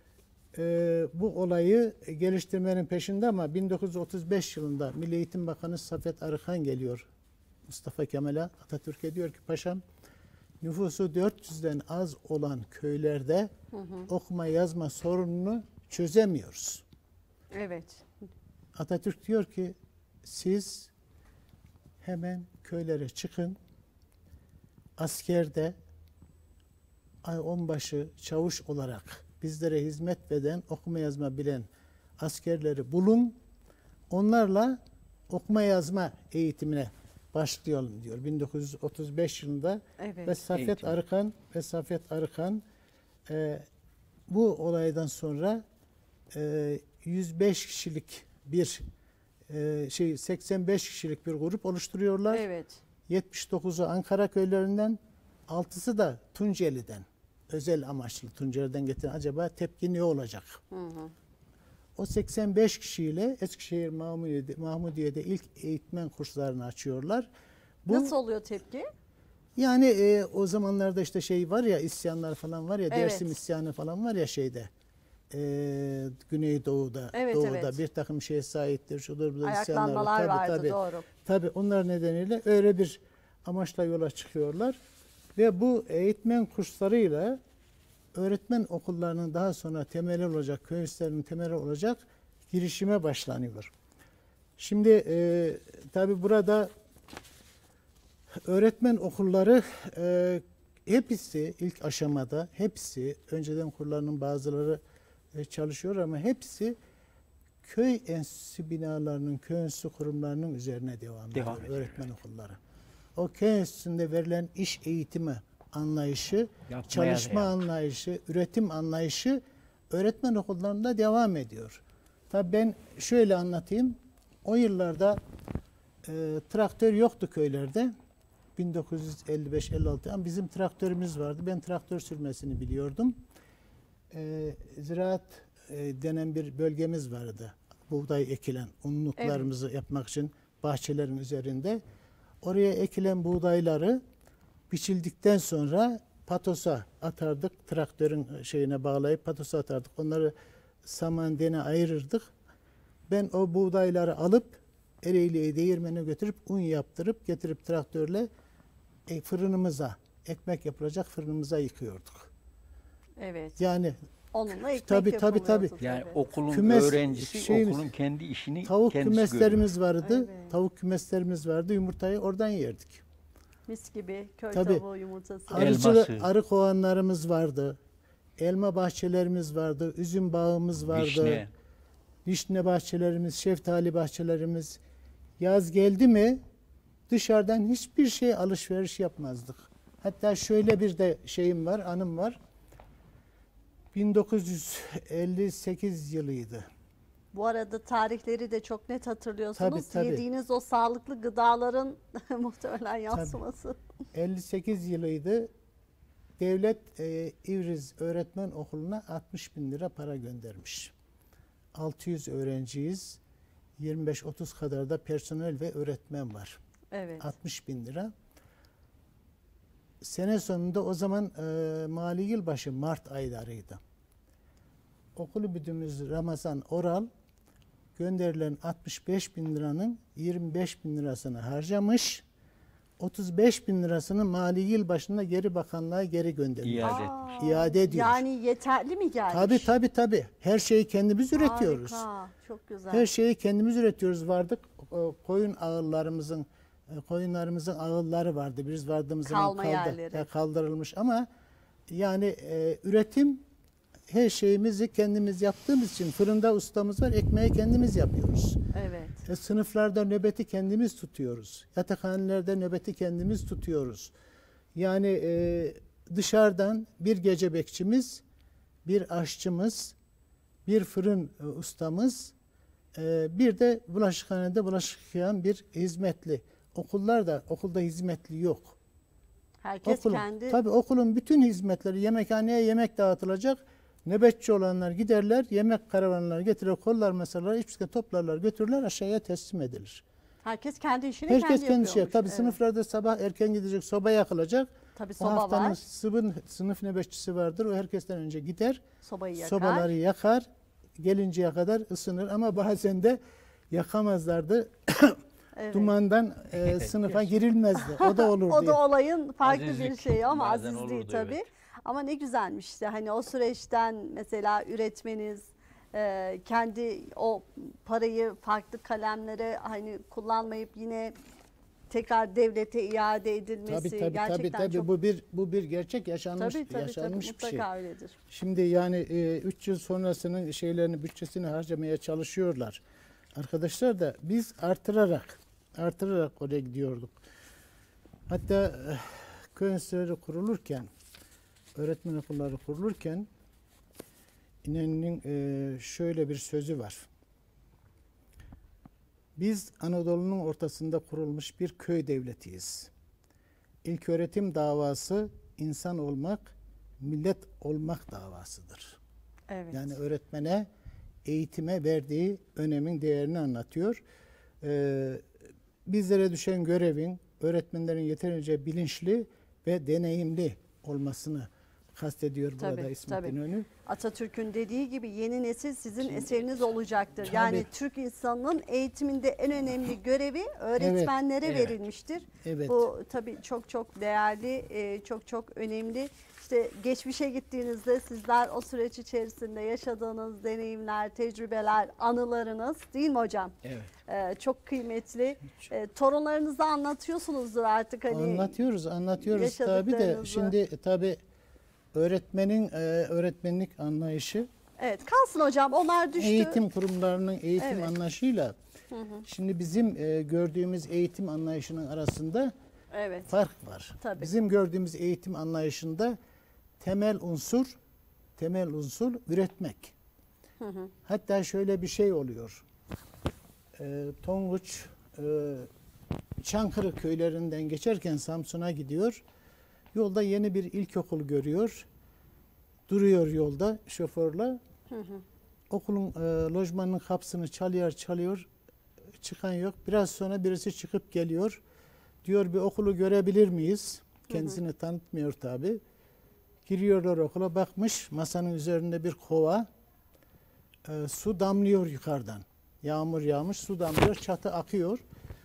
e, bu olayı geliştirmenin peşinde ama bin dokuz yüz otuz beş yılında Milli Eğitim Bakanı Safet Arıkan geliyor Mustafa Kemal'e. Atatürk'e diyor ki paşam, nüfusu dört yüzden az olan köylerde hı hı. okuma yazma sorununu çözemiyoruz. Evet. Atatürk diyor ki siz hemen köylere çıkın, askerde ay onbaşı çavuş olarak bizlere hizmet veren, okuma yazma bilen askerleri bulun. Onlarla okuma yazma eğitimine başlayalım diyor bin dokuz yüz otuz beş yılında. Evet. Ve Safet Eğitim. Arıkan ve Safet Arıkan e, bu olaydan sonra e, yüz beş kişilik bir e, şey seksen beş kişilik bir grup oluşturuyorlar. Evet. yetmiş dokuzu Ankara köylerinden, altısı da Tunceli'den. Özel amaçlı Tunceli'den getiren, acaba tepki ne olacak? Hı hı. O seksen beş kişiyle Eskişehir Mahmudiye'de, Mahmudiye'de ilk eğitmen kurslarını açıyorlar. Bu Nasıl oluyor tepki? Yani e, o zamanlarda işte şey var ya, isyanlar falan var ya, Evet. Dersim isyanı falan var ya şeyde. E, Güneydoğu'da, Evet, Doğu'da evet. bir takım şeye sahiptir, şudur budur isyanlar var. Ayaklanmalar Tabii, vardı, tabii. doğru. Tabii onlar nedeniyle öyle bir amaçla yola çıkıyorlar. Ve bu eğitmen kurslarıyla öğretmen okullarının daha sonra temeli olacak, köy enstitülerinin temeli olacak girişime başlanıyor. Şimdi e, tabii burada öğretmen okulları e, hepsi ilk aşamada, hepsi önceden kurulanın bazıları e, çalışıyor ama hepsi köy enstitüsü binalarının, köy enstitüsü kurumlarının üzerine devam, Devam ediyor, ediyor, öğretmen okulları. O köy enstitüsünde verilen iş eğitimi anlayışı, Yapmaya çalışma dayalı. anlayışı, üretim anlayışı öğretmen okullarında devam ediyor. Tabii ben şöyle anlatayım. O yıllarda e, traktör yoktu köylerde. bin dokuz yüz elli beş elli altı ama bizim traktörümüz vardı. Ben traktör sürmesini biliyordum. E, ziraat e, denen bir bölgemiz vardı. Buğday ekilen, unluklarımızı yapmak için bahçelerin üzerinde. Oraya ekilen buğdayları biçildikten sonra patosa atardık. Traktörün şeyine bağlayıp patosa atardık. Onları saman dene ayırırdık. Ben o buğdayları alıp Ereğli'ye değirmene götürüp un yaptırıp getirip traktörle e, fırınımıza, ekmek yapılacak fırınımıza yıkıyorduk. Evet. Yani Onunla ekmek tabii, tabii, yapılıyordu tabii. Yani tabii. okulun Kümes öğrencisi şeyimiz- okulun kendi işini tavuk kendisi kümeslerimiz görüyor. vardı. Evet. Tavuk kümeslerimiz vardı. Yumurtayı oradan yerdik. Mis gibi köy Tabii. tavuğu yumurtası. Arıcılık, Elması. arı kovanlarımız vardı. Elma bahçelerimiz vardı. Üzüm bağımız vardı. Vişne. Vişne bahçelerimiz, şeftali bahçelerimiz. Yaz geldi mi dışarıdan hiçbir şey alışveriş yapmazdık. Hatta şöyle bir de şeyim var, anım var. bin dokuz yüz elli sekiz yılıydı. Bu arada tarihleri de çok net hatırlıyorsunuz. Tabii, tabii. Yediğiniz o sağlıklı gıdaların muhtemelen yansıması. elli sekiz yılıydı. Devlet e, İvriz Öğretmen Okulu'na altmış bin lira para göndermiş. altı yüz öğrenciyiz. yirmi beş otuz kadar da personel ve öğretmen var. Evet. altmış bin lira. Sene sonunda o zaman e, mali yılbaşı Mart aylarıydı. Okul müdürümüz Ramazan Oral gönderilen altmış beş bin liranın yirmi beş bin lirasını harcamış. otuz beş bin lirasını mali yıl başında geri bakanlığa geri göndermiş. İade Aa, etmiş. İade ediyor. Yani yeterli mi gelmiş? Tabii, tabii, tabii. Her şeyi kendimiz üretiyoruz. Harika, çok güzel. Her şeyi kendimiz üretiyoruz. Vardık. O koyun ağıllarımızın e, koyunlarımızın ağılları vardı. Biz vardığımız zaman Kalma yerleri. ya kaldırılmış ama yani e, üretim her şeyimizi kendimiz yaptığımız için fırında ustamız var. Ekmeği kendimiz yapıyoruz. Evet. E, sınıflarda nöbeti kendimiz tutuyoruz. Yatakhanelerde nöbeti kendimiz tutuyoruz. Yani e, dışarıdan bir gece bekçimiz, bir aşçımız, bir fırın e, ustamız, e, bir de bulaşıkhanede bulaşık yıkayan bir hizmetli. Okullarda, okulda hizmetli yok. Herkes Okulun, kendi tabii okulun bütün hizmetleri, yemekhaneye yemek dağıtılacak. Nöbetçi olanlar giderler, yemek karavanları getirir, kollar mesela hiçbir şey toplarlar, götürürler, aşağıya teslim edilir. herkes kendi işini Herkes kendi kendi şey. yapıyormuş. Tabii Evet. sınıflarda sabah erken gidecek, soba yakılacak. Tabii O soba haftanın var. sınıf, sınıf nöbetçisi vardır. O herkesten önce gider, Sobayı yakar. sobaları yakar, gelinceye kadar ısınır ama bazen de yakamazlardı. Evet. Dumandan e, sınıfa girilmezdi. O da olurdu. O da olayın farklı bir Azizlik şeyi ama bazen azizliği olurdu, tabii. evet. Ama ne güzelmiş işte hani o süreçten mesela üretmeniz, e, kendi o parayı farklı kalemlere hani kullanmayıp yine tekrar devlete iade edilmesi Tabii, tabii, gerçekten tabii, tabii. çok Bu bir bu bir gerçek yaşanmış tabii, tabii, yaşanmış tabii, bir şey. mutlaka öyledir. Şimdi yani üç yıl sonrasının şeylerini, bütçesini harcamaya çalışıyorlar. Arkadaşlar da biz artırarak artırarak oraya gidiyorduk. Hatta eh, köy enstitüleri kurulurken, öğretmen okulları kurulurken İnönü'nün eh, şöyle bir sözü var. Biz Anadolu'nun ortasında kurulmuş bir köy devletiyiz. İlköğretim davası insan olmak, millet olmak davasıdır. Evet. Yani öğretmene, eğitime verdiği önemin değerini anlatıyor. Ee, bizlere düşen görevin öğretmenlerin yeterince bilinçli ve deneyimli olmasını kastediyor burada Tabii, İsmet tabii. İnönü. Atatürk'ün dediği gibi yeni nesil sizin Şimdi- eseriniz olacaktır. Tabii. Yani Türk insanının eğitiminde en önemli görevi öğretmenlere Evet. verilmiştir. Evet. Bu tabii çok çok değerli, e, çok çok önemli. İşte geçmişe gittiğinizde sizler o süreç içerisinde yaşadığınız deneyimler, tecrübeler, anılarınız değil mi hocam? Evet. Ee, çok kıymetli. Ee, torunlarınıza anlatıyorsunuzdur artık hani. Anlatıyoruz, anlatıyoruz tabii de yaşadıklarınızı. şimdi e, tabii öğretmenin e, öğretmenlik anlayışı Evet, kalsın hocam. Onlar düştü. eğitim kurumlarının eğitim Evet. anlayışıyla şimdi bizim e, gördüğümüz eğitim anlayışının arasında Evet. fark var. Tabii. Bizim gördüğümüz eğitim anlayışında temel unsur temel unsur üretmek. Hatta şöyle bir şey oluyor. E, Tonguç e, Çankırı köylerinden geçerken Samsun'a gidiyor. Yolda yeni bir ilkokul görüyor. Duruyor yolda şoförle. Okulun e, lojmanın kapısını çalıyor çalıyor. Çıkan yok. Biraz sonra birisi çıkıp geliyor. Diyor bir okulu görebilir miyiz? Kendisini tanıtmıyor tabi. Giriyorlar okula, bakmış masanın üzerinde bir kova. E, su damlıyor yukarıdan. Yağmur yağmış, su damlıyor, çatı akıyor.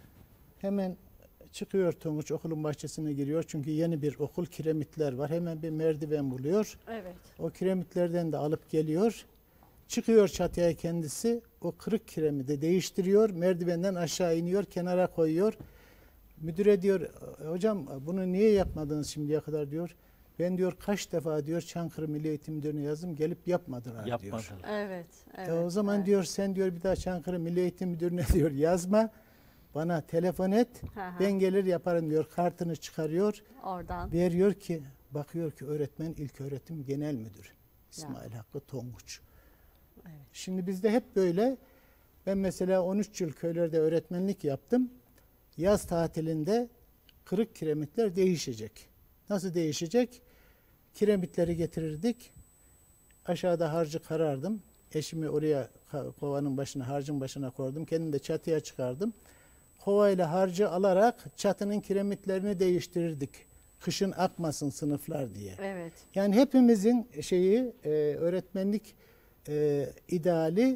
Hemen çıkıyor Tonguç, okulun bahçesine giriyor. Çünkü yeni bir okul, kiremitler var. Hemen bir merdiven buluyor. Evet. O kiremitlerden de alıp geliyor. Çıkıyor çatıya kendisi. O kırık kiremidi değiştiriyor. Merdivenden aşağı iniyor, kenara koyuyor. Müdüre diyor, hocam bunu niye yapmadınız şimdiye kadar diyor. Ben diyor kaç defa diyor Çankırı Milli Eğitim Müdürlüğü'ne yazdım, gelip yapmadılar diyor. Yapmadılar. Evet. Evet. E o zaman evet. diyor sen diyor bir daha Çankırı Milli Eğitim Müdürlüğü'ne diyor yazma. Bana telefon et. Hı hı. Ben gelir yaparım diyor. Kartını çıkarıyor. Oradan. Veriyor ki bakıyor ki öğretmen İlköğretim Genel Müdürü İsmail Hakkı Tonguç. Evet. Şimdi bizde hep böyle. Ben mesela on üç yıl köylerde öğretmenlik yaptım. Yaz tatilinde kırık kiremitler değişecek. Nasıl değişecek? Kiremitleri getirirdik. Aşağıda harcı karardım. Eşimi oraya kovanın başına, harcın başına koydum. Kendim de çatıya çıkardım. Kovayla harcı alarak çatının kiremitlerini değiştirirdik. Kışın akmasın sınıflar diye. Evet. Yani hepimizin şeyi e, öğretmenlik e, ideali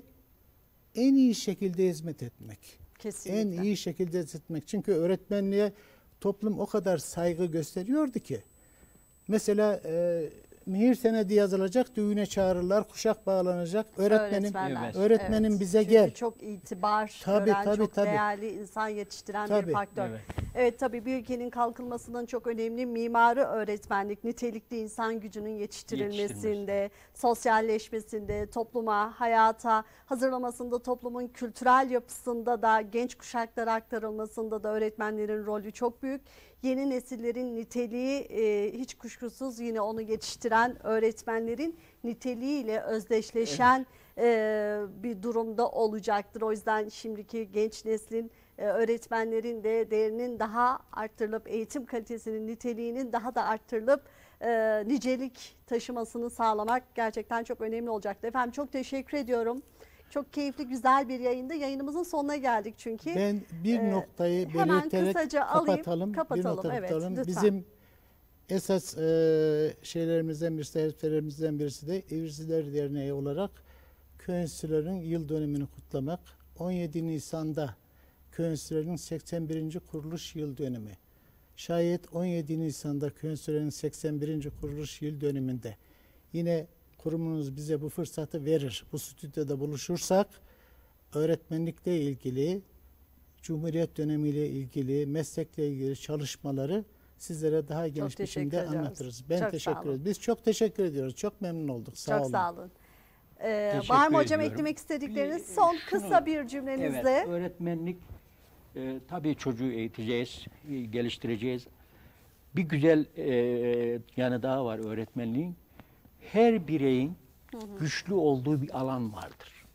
en iyi şekilde hizmet etmek. Kesinlikle. En iyi şekilde hizmet etmek. Çünkü öğretmenliğe toplum o kadar saygı gösteriyordu ki. Mesela e, mihir senedi yazılacak, düğüne çağırırlar, kuşak bağlanacak. Öğretmenim, Öğretmenler. Evet. öğretmenim bize Çünkü gel. çok itibar Tabii, gören, tabii, çok tabii. değerli insan yetiştiren bir Tabii. faktör. Evet. Evet tabii bir ülkenin kalkınmasının çok önemli mimari öğretmenlik, nitelikli insan gücünün yetiştirilmesinde, sosyalleşmesinde, topluma, hayata hazırlamasında, toplumun kültürel yapısında da, genç kuşaklara aktarılmasında da öğretmenlerin rolü çok büyük. Yeni nesillerin niteliği e, hiç kuşkusuz yine onu yetiştiren öğretmenlerin niteliğiyle özdeşleşen e, bir durumda olacaktır. O yüzden şimdiki genç neslin e, öğretmenlerin de değerinin daha arttırılıp eğitim kalitesinin niteliğinin daha da arttırılıp e, nicelik taşımasını sağlamak gerçekten çok önemli olacaktır. Efendim çok teşekkür ediyorum. Çok keyifli, güzel bir yayında. Yayınımızın sonuna geldik çünkü. Ben bir Ee, noktayı hemen belirterek kısaca alayım, kapatalım. kapatalım. Bir nokta Evet, kapatalım. lütfen. Bizim esas e, şeylerimizden birisi, hedeflerimizden birisi de Evirziler Derneği olarak köy enstitülerinin yıl dönümünü kutlamak. on yedi Nisan'da köy enstitülerinin seksen birinci kuruluş yıl dönümü. Şayet on yedi Nisan'da köy enstitülerinin seksen birinci kuruluş yıl dönümünde yine kurumunuz bize bu fırsatı verir. Bu stüdyoda buluşursak öğretmenlikle ilgili, Cumhuriyet dönemiyle ilgili, meslekle ilgili çalışmaları sizlere daha geniş teşekkür biçimde ediyoruz. anlatırız. Ben Çok sağ teşekkür olun. ederim. Biz çok teşekkür ediyoruz. Çok memnun olduk. Sağ çok olun. sağ olun. Ee, Teşekkür var mı hocam ediyorum. eklemek istedikleriniz? Bir, Son şunu- kısa bir cümlenizle. Evet, öğretmenlik e, tabii çocuğu eğiteceğiz, e, geliştireceğiz. Bir güzel e, yanı daha var öğretmenliğin. Her bireyin güçlü olduğu bir alan vardır.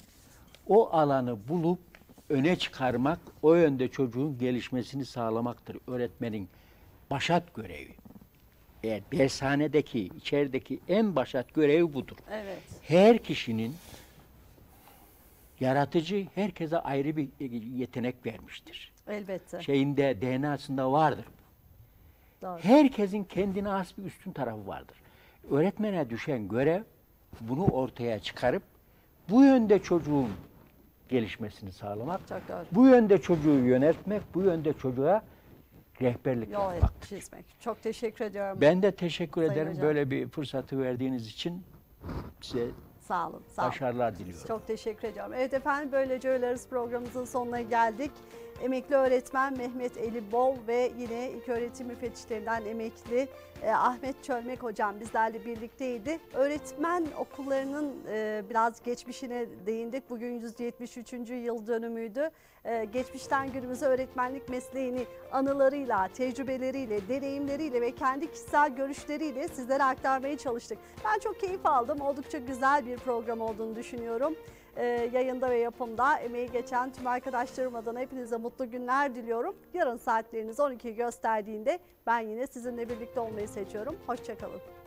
O alanı bulup öne çıkarmak, o yönde çocuğun gelişmesini sağlamaktır öğretmenin başat görevi. Eğer dershanedeki, içerideki en başat görevi budur. Evet. Her kişinin yaratıcı, herkese ayrı bir yetenek vermiştir. Elbette. Şeyinde, D N A'sında vardır. Doğru. Herkesin kendine has bir üstün tarafı vardır. Öğretmene düşen görev bunu ortaya çıkarıp bu yönde çocuğun gelişmesini sağlamak, Çok doğru. bu yönde çocuğu yöneltmek, bu yönde çocuğa rehberlik Yol yapmak. çizmek. Çok teşekkür ediyorum. Ben de teşekkür Sayın ederim hocam. böyle bir fırsatı verdiğiniz için. Size Sağ olun. Sağ olun. başarılar diliyorum. Çok teşekkür ediyorum. Evet efendim, böylece öğle arası programımızın sonuna geldik. Emekli öğretmen Mehmet Ali Bol ve yine ilköğretim müfettişlerinden emekli e, Ahmet Çölmek hocam bizlerle birlikteydi. Öğretmen okullarının e, biraz geçmişine değindik. Bugün yüz yetmiş üçüncü yıl dönümüydü. E, geçmişten günümüze öğretmenlik mesleğini anılarıyla, tecrübeleriyle, deneyimleriyle ve kendi kişisel görüşleriyle sizlere aktarmaya çalıştık. Ben çok keyif aldım. Oldukça güzel bir program olduğunu düşünüyorum. Ee, yayında ve yapımda emeği geçen tüm arkadaşlarım adına hepinize mutlu günler diliyorum. Yarın saatleriniz on ikiyi gösterdiğinde ben yine sizinle birlikte olmayı seçiyorum. Hoşça kalın.